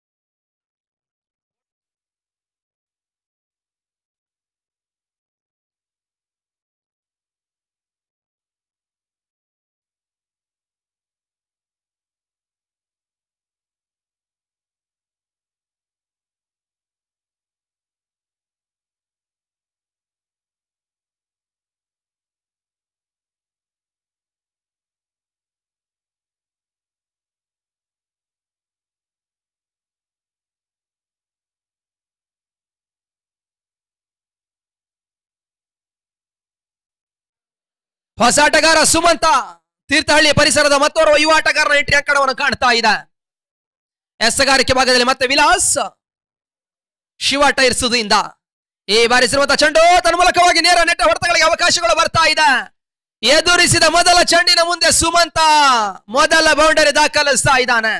ಹೊಸ ಆಟಗಾರ ಸುಮಂತ ತೀರ್ಥಹಳ್ಳಿ ಪರಿಸರದ ಮತ್ತೋರ್ವ ಯುವ ಆಟಗಾರನ ಎಂಟ್ರಿ ಅಂಕಣವನ್ನು ಕಾಣ್ತಾ ಇದೆ. ಎಸಗಾರಿಕೆ ಭಾಗದಲ್ಲಿ ಮತ್ತೆ ವಿಲಾಸ್ ಶಿವ ಟೈರ್ ಸುದಿಯಿಂದ ಈ ಬಾರಿ ಸಿರುವಂತಹ ಚೆಂಡು ತನ್ಮೂಲಕವಾಗಿ ನೇರ ನೆಟ್ಟ ಹೊಡೆತಗಳಿಗೆ ಅವಕಾಶಗಳು ಬರ್ತಾ ಇದೆ. ಎದುರಿಸಿದ ಮೊದಲ ಚೆಂಡಿನ ಮುಂದೆ ಸುಮಂತ ಮೊದಲ ಬೌಂಡರಿ ದಾಖಲಿಸ್ತಾ ಇದ್ದಾನೆ.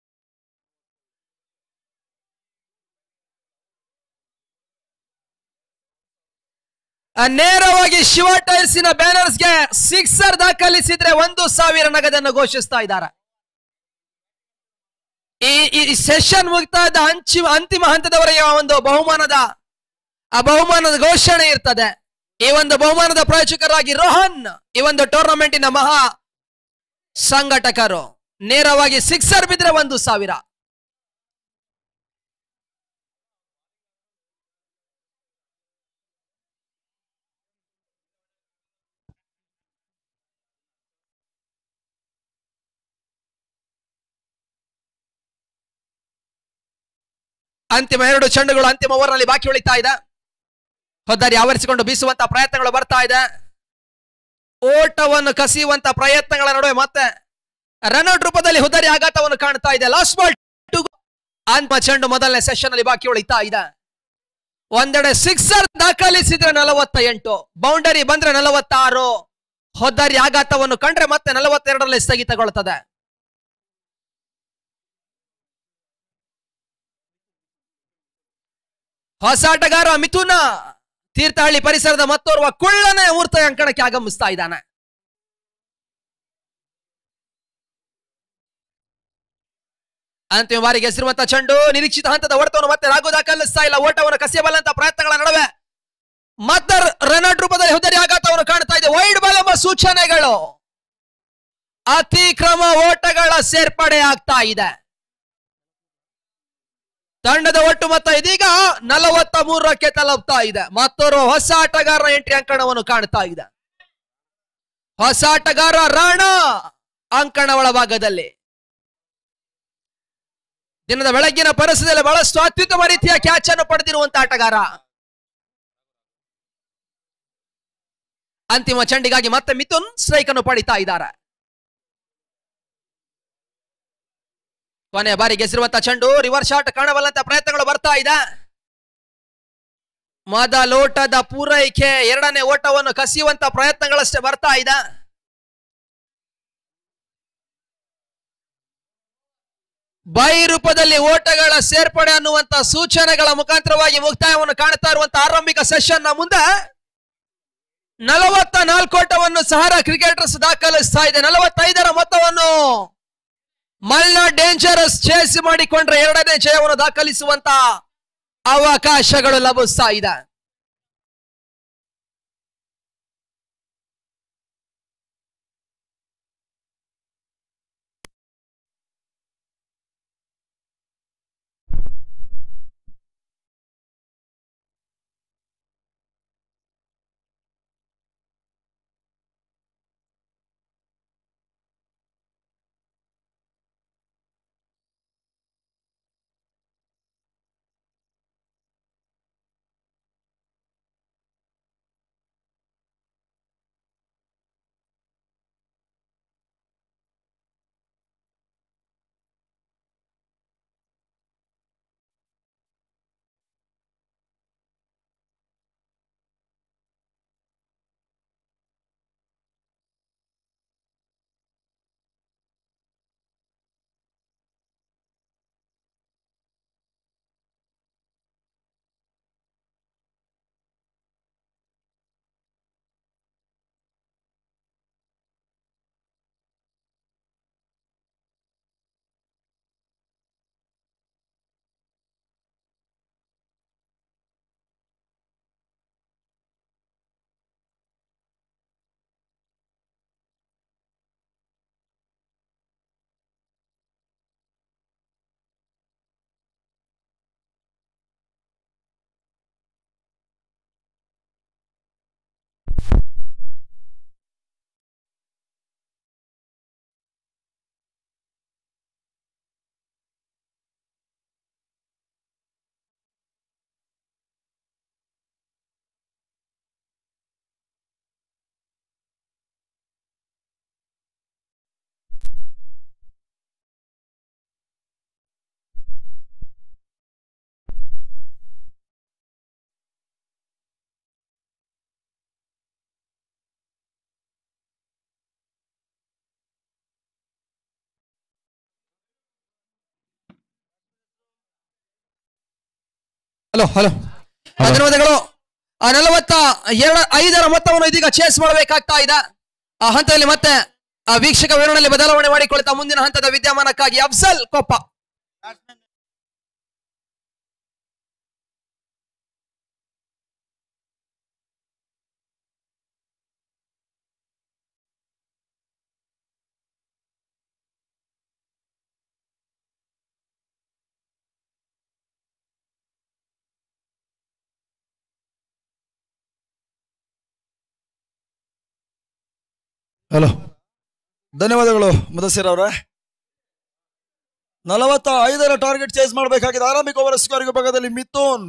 ನೇರವಾಗಿ ಶಿವ ಟೈರ್ಸಿನ ಬ್ಯಾನರ್ಸ್ಗೆ ಸಿಕ್ಸರ್ ದಾಖಲಿಸಿದ್ರೆ ಒಂದು ಸಾವಿರ ನಗದನ್ನು ಘೋಷಿಸ್ತಾ ಇದ್ದಾರೆ. ಈ ಈ ಸೆಷನ್ ಮುಗ್ತಾ ಇದ್ದ ಅಂಚಿ ಅಂತಿಮ ಹಂತದವರೆಗೆ ಒಂದು ಬಹುಮಾನದ ಆ ಬಹುಮಾನದ ಘೋಷಣೆ ಇರ್ತದೆ. ಈ ಒಂದು ಬಹುಮಾನದ ಪ್ರಾಯೋಜಕರಾಗಿ ರೋಹನ್, ಈ ಒಂದು ಟೂರ್ನಮೆಂಟಿನ ಮಹಾ ಸಂಘಟಕರು. ನೇರವಾಗಿ ಸಿಕ್ಸರ್ ಬಿದ್ರೆ ಒಂದು ಸಾವಿರ. ಅಂತಿಮ ಎರಡು ಚೆಂಡುಗಳು ಅಂತಿಮ ಓವರ್ ನಲ್ಲಿ ಬಾಕಿ ಉಳಿತಾ ಇದೆ. ಹೊದ್ದಾರಿ ಆವರಿಸಿಕೊಂಡು ಬೀಸುವಂತ ಪ್ರಯತ್ನಗಳು ಬರ್ತಾ ಇದೆ. ಓಟವನ್ನು ಕಸಿಯುವಂತ ಪ್ರಯತ್ನಗಳ ನಡುವೆ ಮತ್ತೆ ರನ್ಔಟ್ ರೂಪದಲ್ಲಿ ಹುದ್ದಾರಿ ಆಘಾತವನ್ನು ಕಾಣ್ತಾ ಇದೆ. ಲಾಸ್ಟ್ ಬಾಲ್ ಟು ಅಂತಿಮ ಚೆಂಡು ಮೊದಲನೇ ಸೆಷನ್ ಅಲ್ಲಿ ಬಾಕಿ ಉಳಿತಾ ಇದೆ. ಒಂದೆಡೆ ಸಿಕ್ಸರ್ ದಾಖಲಿಸಿದ್ರೆ ನಲವತ್ತ ಎಂಟು, ಬೌಂಡರಿ ಬಂದ್ರೆ ನಲವತ್ತಾರು. ಹೊದ್ದಾರಿ ಆಘಾತವನ್ನು ಕಂಡ್ರೆ ಮತ್ತೆ ನಲವತ್ತೆರಡರಲ್ಲಿ ಸ್ಥಗಿತಗೊಳ್ಳುತ್ತದೆ. ಹೊಸ ಆಟಗಾರ ಮಿಥುನ ತೀರ್ಥಹಳ್ಳಿ ಪರಿಸರದ ಮತ್ತೋರ್ವ ಕುಳ್ಳನೇ ಊರ್ತ ಅಂಕಣಕ್ಕೆ ಆಗಮಿಸ್ತಾ ಇದ್ದಾನೆ. ಅಂತಿಮ ಬಾರಿಗೆ ಎಸೆರುವಂತಹ ಚೆಂಡು ನಿರೀಕ್ಷಿತ ಹಂತದ ಹೊಡೆತವನ್ನು ಮತ್ತೆ ರಾಘು ದಾಖಲಿಸ್ತಾ ಇಲ್ಲ. ಓಟವನ್ನು ಕಸಿಯಬಲ್ಲಂತ ಪ್ರಯತ್ನಗಳ ನಡುವೆ ಮತ್ತೆ ರನ್ಔಟ್ ರೂಪದಲ್ಲಿ ಹುದ್ದರಿ ಆಘಾತವನ್ನು ಕಾಣ್ತಾ ಇದೆ. ವೈಡ್ ಬಾಲ್ ಎಂಬ ಸೂಚನೆಗಳು, ಅತಿಕ್ರಮ ಓಟಗಳ ಸೇರ್ಪಡೆ ಆಗ್ತಾ ಇದೆ. ತಂಡದ ಒಟ್ಟು ಮೊತ್ತ ಇದೀಗ ನಲವತ್ತ ಮೂರಕ್ಕೆ ತಲುಪ್ತಾ ಇದೆ. ಮತ್ತೋರ್ವ ಹೊಸ ಆಟಗಾರರ ಎಂಟ್ರಿ ಅಂಕಣವನ್ನು ಕಾಣ್ತಾ ಇದೆ. ಹೊಸ ಆಟಗಾರ ರಾಣಾ ಅಂಕಣ ಒಳಭಾಗದಲ್ಲಿ ದಿನದ ಬೆಳಗ್ಗಿನ ಪರಿಸರದಲ್ಲಿ ಬಹಳಷ್ಟು ಅತ್ಯುತ್ತಮ ರೀತಿಯ ಕ್ಯಾಚ್ ಅನ್ನು ಪಡೆದಿರುವಂತಹ ಆಟಗಾರ. ಅಂತಿಮ ಚೆಂಡಿಗಾಗಿ ಮತ್ತೆ ಮಿಥುನ್ ಸ್ಟ್ರೈಕ್ ಅನ್ನು ಪಡಿತಾ ಇದ್ದಾರೆ. ಕೊನೆಯ ಬಾರಿಗೆ ಎಸೆರುವಂತಹ ಚೆಂಡು ರಿವರ್ಸ್ ಶಾಟ್ ಕಾಣಬಲ್ಲಂತ ಪ್ರಯತ್ನಗಳು ಬರ್ತಾ ಇದೆ. ಮೊದಲ ಓಟದ ಪೂರೈಕೆ, ಎರಡನೇ ಓಟವನ್ನು ಕಸಿಯುವಂತ ಪ್ರಯತ್ನಗಳಷ್ಟೇ ಬರ್ತಾ ಇದೆ. ಬೈ ರೂಪದಲ್ಲಿ ಓಟಗಳ ಸೇರ್ಪಡೆ ಅನ್ನುವಂತ ಸೂಚನೆಗಳ ಮುಖಾಂತರವಾಗಿ ಮುಕ್ತಾಯವನ್ನು ಕಾಣುತ್ತಾ ಇರುವಂತಹ ಆರಂಭಿಕ ಸೆಷನ್ ನ ಮುಂದೆ ನಲವತ್ತ ನಾಲ್ಕು ಓಟವನ್ನು ಸಹಾರಾ ಕ್ರಿಕೆಟರ್ಸ್ ದಾಖಲಿಸ್ತಾ ಇದೆ. ನಲವತ್ತೈದರ ಮೊತ್ತವನ್ನು ಮಲ್ನ ಡೇಂಜರಸ್ ಚೇಸ್ ಮಾಡಿಕೊಂಡ್ರೆ ಎರಡನೇ ಜಯವನ್ನು ದಾಖಲಿಸುವಂತ ಅವಕಾಶಗಳು ಲಭಿಸ್ತಾ ಇದೆ. ಹಲೋ ಹಲೋ ಧನ್ಯವಾದಗಳು. ಆ ನಲವತ್ತ ಎರಡು ಐದರ ಮೊತ್ತವನ್ನು ಇದೀಗ ಚೇಸ್ ಮಾಡಬೇಕಾಗ್ತಾ ಇದೆ. ಆ ಹಂತದಲ್ಲಿ ಮತ್ತೆ ಆ ವೀಕ್ಷಕ ವಿವರಣೆಯಲ್ಲಿ ಬದಲಾವಣೆ ಮಾಡಿಕೊಳ್ತಾ ಮುಂದಿನ ಹಂತದ ವಿದ್ಯಮಾನಕ್ಕಾಗಿ ಅಫ್ಜಲ್ ಕೊಪ್ಪ. ಹಲೋ ಧನ್ಯವಾದಗಳು ಮುದಸಿರ್ ಅವರೇ. ನಲವತ್ತ ಐದರ ಟಾರ್ಗೆಟ್ ಚೇಸ್ ಮಾಡಬೇಕಾಗಿದೆ. ಆರಂಭಿಕ ಓವರ್ ಸ್ಕೋರ್ ಭಾಗದಲ್ಲಿ ಮಿಥುನ್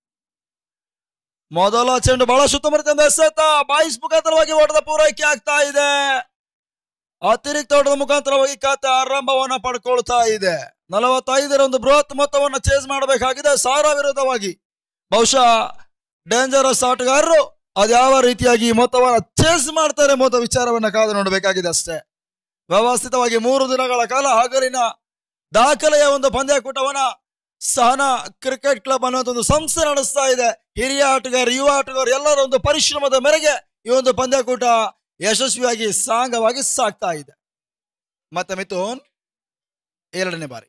ಮೊದಲ ಚೆಂಡು ಬಹಳ ಸುತ್ತಮುತ್ತ ಎಸೆತ ಬಾಯಿಸ್ ಮುಖಾಂತರವಾಗಿ ಓಟದ ಪೂರೈಕೆ ಆಗ್ತಾ ಇದೆ. ಅತಿರಿಕ್ತ ಓಟದ ಮುಖಾಂತರವಾಗಿ ಖಾತೆ ಆರಂಭವನ್ನ ಪಡ್ಕೊಳ್ತಾ ಇದೆ. ನಲವತ್ತೈದರ ಒಂದು ಬೃಹತ್ ಮೊತ್ತವನ್ನು ಚೇಸ್ ಮಾಡಬೇಕಾಗಿದೆ ಸಾರಾ ವಿರುದ್ಧವಾಗಿ. ಬಹುಶಃ ಡೇಂಜರಸ್ ಆಟಗಾರರು ಅದ್ಯಾವ ರೀತಿಯಾಗಿ ಈ ಮೊತ್ತವನ್ನ ಚೇಸ್ ಮಾಡ್ತಾರೆ ಮೊತ್ತ ವಿಚಾರವನ್ನ ಕಾದು ನೋಡಬೇಕಾಗಿದೆ ಅಷ್ಟೇ. ವ್ಯವಸ್ಥಿತವಾಗಿ ಮೂರು ದಿನಗಳ ಕಾಲ ಹಗಲಿನ ದಾಖಲೆಯ ಒಂದು ಪಂದ್ಯಾಕೂಟವನ್ನ ಸಹನಾ ಕ್ರಿಕೆಟ್ ಕ್ಲಬ್ ಅನ್ನುವಂಥ ಒಂದು ಸಂಸ್ಥೆ ನಡೆಸ್ತಾ ಇದೆ. ಹಿರಿಯ ಆಟಗಾರರು, ಯುವ ಆಟಗಾರರು ಎಲ್ಲರ ಒಂದು ಪರಿಶ್ರಮದ ಮೇರೆಗೆ ಈ ಒಂದು ಪಂದ್ಯಾಕೂಟ ಯಶಸ್ವಿಯಾಗಿ ಸಾಂಗವಾಗಿ ಸಾಗ್ತಾ ಇದೆ. ಮತ್ತೆ ಮಿಥುನ್ ಎರಡನೇ ಬಾರಿ,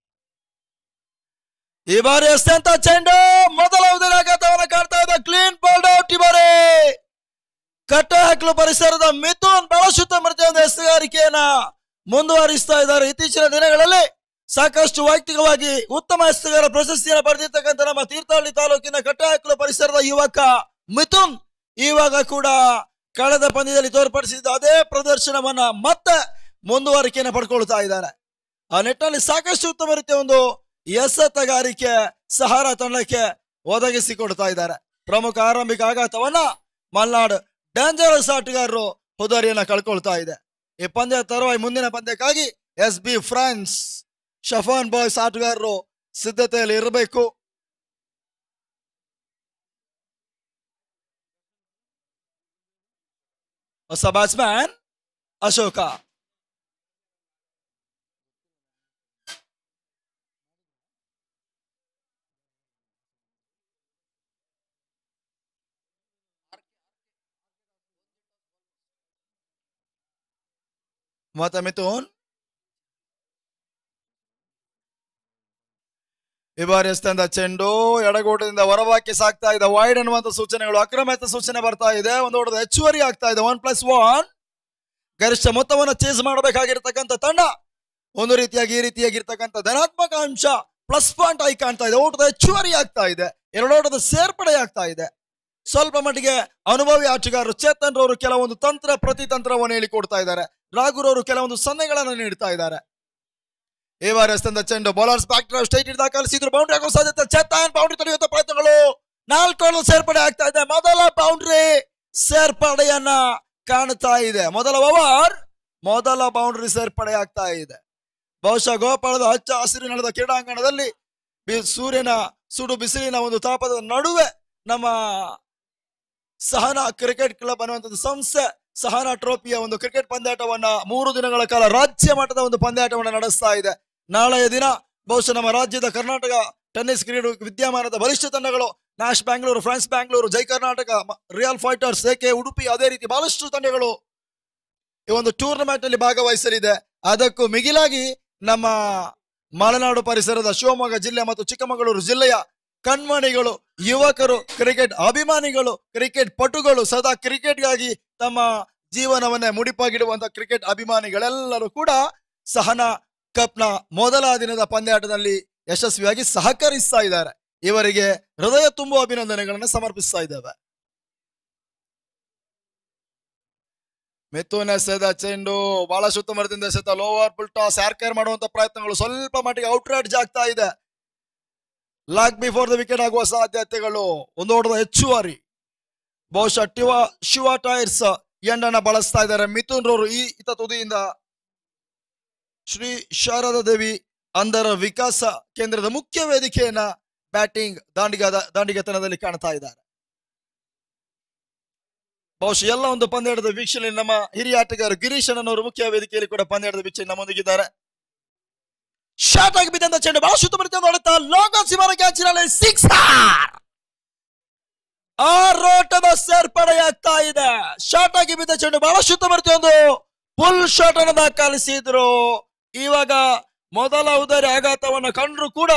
ಈ ಬಾರಿ ಅತ್ಯಂತ ಚೆಂಡು ಮೊದಲ ಉದಯಘಾತವನ್ನು ಕಾಡ್ತಾ ಇದೆ. Clean bowled out. ಈ ಬಾರಿ ಕಟ್ಟೆ ಹಾಕಲು ಪರಿಸರದ ಮಿಥುನ್ ಬಹಳ ಸುತ್ತಮುತ್ತ ಒಂದು ಎಸೆಗಾರಿಕೆಯನ್ನ ಮುಂದುವರಿಸ್ತಾ ಇದ್ದಾರೆ. ಇತ್ತೀಚಿನ ದಿನಗಳಲ್ಲಿ ಸಾಕಷ್ಟು ವೈಯಕ್ತಿಕವಾಗಿ ಉತ್ತಮ ಎಸೆಗಾರ ಪ್ರಶಸ್ತಿಯನ್ನು ಪಡೆದಿರ್ತಕ್ಕಂಥ ನಮ್ಮ ತೀರ್ಥಹಳ್ಳಿ ತಾಲೂಕಿನ ಕಟ್ಟೆ ಹಾಕಲು ಪರಿಸರದ ಯುವಕ ಮಿಥುನ್ ಇವಾಗ ಕೂಡ ಕಳೆದ ಪಂದ್ಯದಲ್ಲಿ ತೋರ್ಪಡಿಸಿದ ಅದೇ ಪ್ರದರ್ಶನವನ್ನ ಮತ್ತೆ ಮುಂದುವರಿಕೆಯನ್ನು ಪಡ್ಕೊಳ್ತಾ ಇದ್ದಾರೆ. ಆ ನಿಟ್ಟಿನಲ್ಲಿ ಸಾಕಷ್ಟು ಉತ್ತಮ ರೀತಿಯ ಒಂದು ಎಸೆತಗಾರಿಕೆ ಸಹಾರಾ ತಂಡಕ್ಕೆ ಒದಗಿಸಿಕೊಡ್ತಾ ಇದ್ದಾರೆ. ಪ್ರಮುಖ ಆರಂಭಿಕ ಆಘಾತವನ್ನ ಮಲ್ನಾಡ್ ಡೇಂಜರಸ್ ಆಟಗಾರರು ಹುದರಿಯನ್ನ ಕಳ್ಕೊಳ್ತಾ ಇದೆ. ಈ ಪಂದ್ಯ ತರುವಾಯ ಮುಂದಿನ ಪಂದ್ಯಕ್ಕಾಗಿ ಎಸ್ ಬಿ ಫ್ರಾನ್ಸ್ ಶಫಾನ್ ಬಾಯ್ಸ್ ಆಟಗಾರರು ಸಿದ್ಧತೆಯಲ್ಲಿ ಇರಬೇಕು. ಹೊಸ ಬ್ಯಾಟ್ಸ್ಮನ್ ಅಶೋಕ. ಮತ್ತೆ ಮಿಥುನ್ ಈ ಬಾರಿ ಎಸ್ತಂದ ಚೆಂಡು ಎಡಗೋಟದಿಂದ ಹೊರವಾಕಿ ಸಾಕ್ತಾ ಇದೆ. ವೈಡ್ ಅನ್ನುವಂತ ಸೂಚನೆಗಳು, ಅಕ್ರಮತ ಸೂಚನೆ ಬರ್ತಾ ಇದೆ. ಒಂದು ಓಟದ ಹೆಚ್ಚುವರಿ ಆಗ್ತಾ ಇದೆ. ಒನ್ ಪ್ಲಸ್ ಒನ್ ಗರಿಷ್ಠ ಮೊತ್ತವನ್ನು ಚೇಸ್ ಮಾಡಬೇಕಾಗಿರ್ತಕ್ಕಂಥ ತಂಡ ಒಂದು ರೀತಿಯಾಗಿ ಈ ರೀತಿಯಾಗಿರ್ತಕ್ಕಂಥ ಧನಾತ್ಮಕ ಅಂಶ ಪ್ಲಸ್ ಪಾಯಿಂಟ್ ಆಗಿ ಕಾಣ್ತಾ ಇದೆ. ಓಟದ ಹೆಚ್ಚುವರಿ ಆಗ್ತಾ ಇದೆ. ಎರಡು ಓಟದ ಸೇರ್ಪಡೆ ಆಗ್ತಾ ಇದೆ. ಸ್ವಲ್ಪ ಮಟ್ಟಿಗೆ ಅನುಭವಿ ಆಟಗಾರರು ಚೇತನ್ ರವರು ಕೆಲವೊಂದು ತಂತ್ರ ಪ್ರತಿತಂತ್ರವನ್ನು ಹೇಳಿಕೊಡ್ತಾ ಇದ್ದಾರೆ. ರಾಘುರವರು ಕೆಲವೊಂದು ಸನ್ನೆಗಳನ್ನು ನೀಡ್ತಾ ಇದ್ದಾರೆ. ಈ ಬಾರಿ ಎಸ್ತಂದ ಚೆಂಡು ಬೌಲರ್ಸ್ ಬ್ಯಾಕ್ ಸ್ಟೈಟ್ ಹಿಡಿದ ಕಳಿಸಿದ್ರು. ಬೌಂಡ್ರಿ ಆಗೋ ಸಾಧ್ಯತೆ. ಚೇತನ್ ಬೌಂಡ್ರಿ ತಡೆಯುವಂತ ಪ್ರಯತ್ನಗಳು. ನಾಲ್ಕು ಸೇರ್ಪಡೆ ಆಗ್ತಾ ಇದೆ. ಮೊದಲ ಬೌಂಡ್ರಿ ಸೇರ್ಪಡೆಯನ್ನ ಕಾಣ್ತಾ ಇದೆ. ಮೊದಲ ಓವರ್ ಮೊದಲ ಬೌಂಡ್ರಿ ಸೇರ್ಪಡೆ ಆಗ್ತಾ ಇದೆ. ಬಹುಶಃ ಗೋಪಾಳದ ಹಚ್ಚ ಹಸಿರು ನಡೆದ ಕ್ರೀಡಾಂಗಣದಲ್ಲಿ ಸೂರ್ಯನ ಸುಡು ಬಿಸಿಲಿನ ಒಂದು ತಾಪದ ನಡುವೆ ನಮ್ಮ ಸಹನಾ ಕ್ರಿಕೆಟ್ ಕ್ಲಬ್ ಅನ್ನುವಂಥದ್ದು ಸಂಸ್ಥೆ ಸಹನಾ ಟ್ರೋಫಿಯ ಒಂದು ಕ್ರಿಕೆಟ್ ಪಂದ್ಯಾಟವನ್ನ ಮೂರು ದಿನಗಳ ಕಾಲ ರಾಜ್ಯ ಮಟ್ಟದ ಒಂದು ಪಂದ್ಯಾಟವನ್ನ ನಡೆಸ್ತಾ ಇದೆ. ನಾಳೆಯ ದಿನ ಬಹುಶಃ ನಮ್ಮ ರಾಜ್ಯದ ಕರ್ನಾಟಕ ಟೆನ್ನಿಸ್ ಕ್ರೀಡೆ ವಿದ್ಯಮಾನದ ಬಲಿಷ್ಠ ತಂಡಗಳು Nash Bangalore, friends Bangalore, Jai Karnataka, real fighters, A K Udupi, ಅದೇ ರೀತಿ ಬಹಳಷ್ಟು ತಂಡಗಳು ಈ ಒಂದು ಟೂರ್ನಮೆಂಟ್ ಅಲ್ಲಿ ಭಾಗವಹಿಸಲಿದೆ. ಅದಕ್ಕೂ ಮಿಗಿಲಾಗಿ ನಮ್ಮ ಮಲೆನಾಡು ಪರಿಸರದ ಶಿವಮೊಗ್ಗ ಜಿಲ್ಲೆ ಮತ್ತು ಚಿಕ್ಕಮಗಳೂರು ಜಿಲ್ಲೆಯ ಕಣ್ಮಣಿಗಳು, ಯುವಕರು, ಕ್ರಿಕೆಟ್ ಅಭಿಮಾನಿಗಳು, ಕ್ರಿಕೆಟ್ ಪಟುಗಳು, ಸದಾ ಕ್ರಿಕೆಟ್ಗಾಗಿ ತಮ್ಮ ಜೀವನವನ್ನೇ ಮುಡಿಪಾಗಿಡುವಂತ ಕ್ರಿಕೆಟ್ ಅಭಿಮಾನಿಗಳೆಲ್ಲರೂ ಕೂಡ ಸಹನಾ ಕಪ್ನ ಮೊದಲ ದಿನದ ಪಂದ್ಯಾಟದಲ್ಲಿ ಯಶಸ್ವಿಯಾಗಿ ಸಹಕರಿಸ್ತಾ ಇದ್ದಾರೆ. ಇವರಿಗೆ ಹೃದಯ ತುಂಬುವ ಅಭಿನಂದನೆಗಳನ್ನು ಸಮರ್ಪಿಸ್ತಾ ಇದ್ದೇವೆ. ಮಿಥುನ್ ಎಸೆದ ಚೆಂಡು ಬಹಳ ಸುತ್ತಮುತ್ತದಿಂದ ಎಸೆತ ಲೋವರ್ ಫುಲ್ ಟಾಸ್ ಯಾರ್ಕೇರ್ ಮಾಡುವಂತ ಪ್ರಯತ್ನಗಳು ಸ್ವಲ್ಪ ಮಟ್ಟಿಗೆ ಔಟ್ರೈಡ್ ಆಗ್ತಾ ಇದೆ. ಲಾಕ್ ಬಿಫೋರ್ ದ ವಿಕೆಟ್ ಆಗುವ ಸಾಧ್ಯತೆಗಳು. ಒಂದು ಓಟದ ಹೆಚ್ಚುವರಿ. ಬಹುಶಃ ಟಿವ ಶಿವ ಟೈರ್ಸ್ ಎಂಡನ್ನ ಬಳಸ್ತಾ ಇದ್ದಾರೆ ಮಿಥುನ್ ರವರು. ಈ ಇತ ತುದಿಯಿಂದ ಶ್ರೀ ಶಾರದಾ ದೇವಿ ಅಂಧರ ವಿಕಾಸ ಕೇಂದ್ರದ ಮುಖ್ಯ ವೇದಿಕೆಯನ್ನ ಬ್ಯಾಟಿಂಗ್ ದಾಂಡಿಗ ದಾಂಡಿಗೆತನದಲ್ಲಿ ಕಾಣ್ತಾ ಇದ್ದಾರೆ. ಬಹುಶಃ ಎಲ್ಲ ಒಂದು ಪಂದ್ಯಾಟದ ವೀಕ್ಷಣೆ ನಮ್ಮ ಹಿರಿಯ ಆಟಗಾರ ಗಿರೀಶ್ ಅಣ್ಣನವರು ಮುಖ್ಯ ವೇದಿಕೆಯಲ್ಲಿ ಕೂಡ ಪಂದ್ಯಾಟದ ವೀಕ್ಷಣೆ ನಮ್ಮೊಂದಿಗಿದ್ದಾರೆ. ಶಾರ್ಟ್ ಆಗಿ ಬಿದ್ದಂತ ಚೆಂಡು ಬಹಳ ಶುದ್ಧ ರೀತಿಯ ಹೊಡೆತ ಲೋಕ ಸಿಮರ ಕ್ಯಾಚಿನಲ್ಲಿ ಸಿಕ್ಸ್. ಆರೋಟದ ಸೇರ್ಪಡೆಯಾಗ್ತಾ ಇದೆ. ಶಾರ್ಟ್ ಆಗಿ ಬಿದ್ದ ಚೆಂಡು ಬಹಳ ಶುದ್ಧ ರೀತಿಯ ಒಂದು ಫುಲ್ ಶಾಟ್ ಅನ್ನು ದಾಖಲಿಸಿದ್ರು. ಇವಾಗ ಮೊದಲ ಉದಾರಿ ಆಘಾತವನ್ನು ಕಂಡ್ರು ಕೂಡ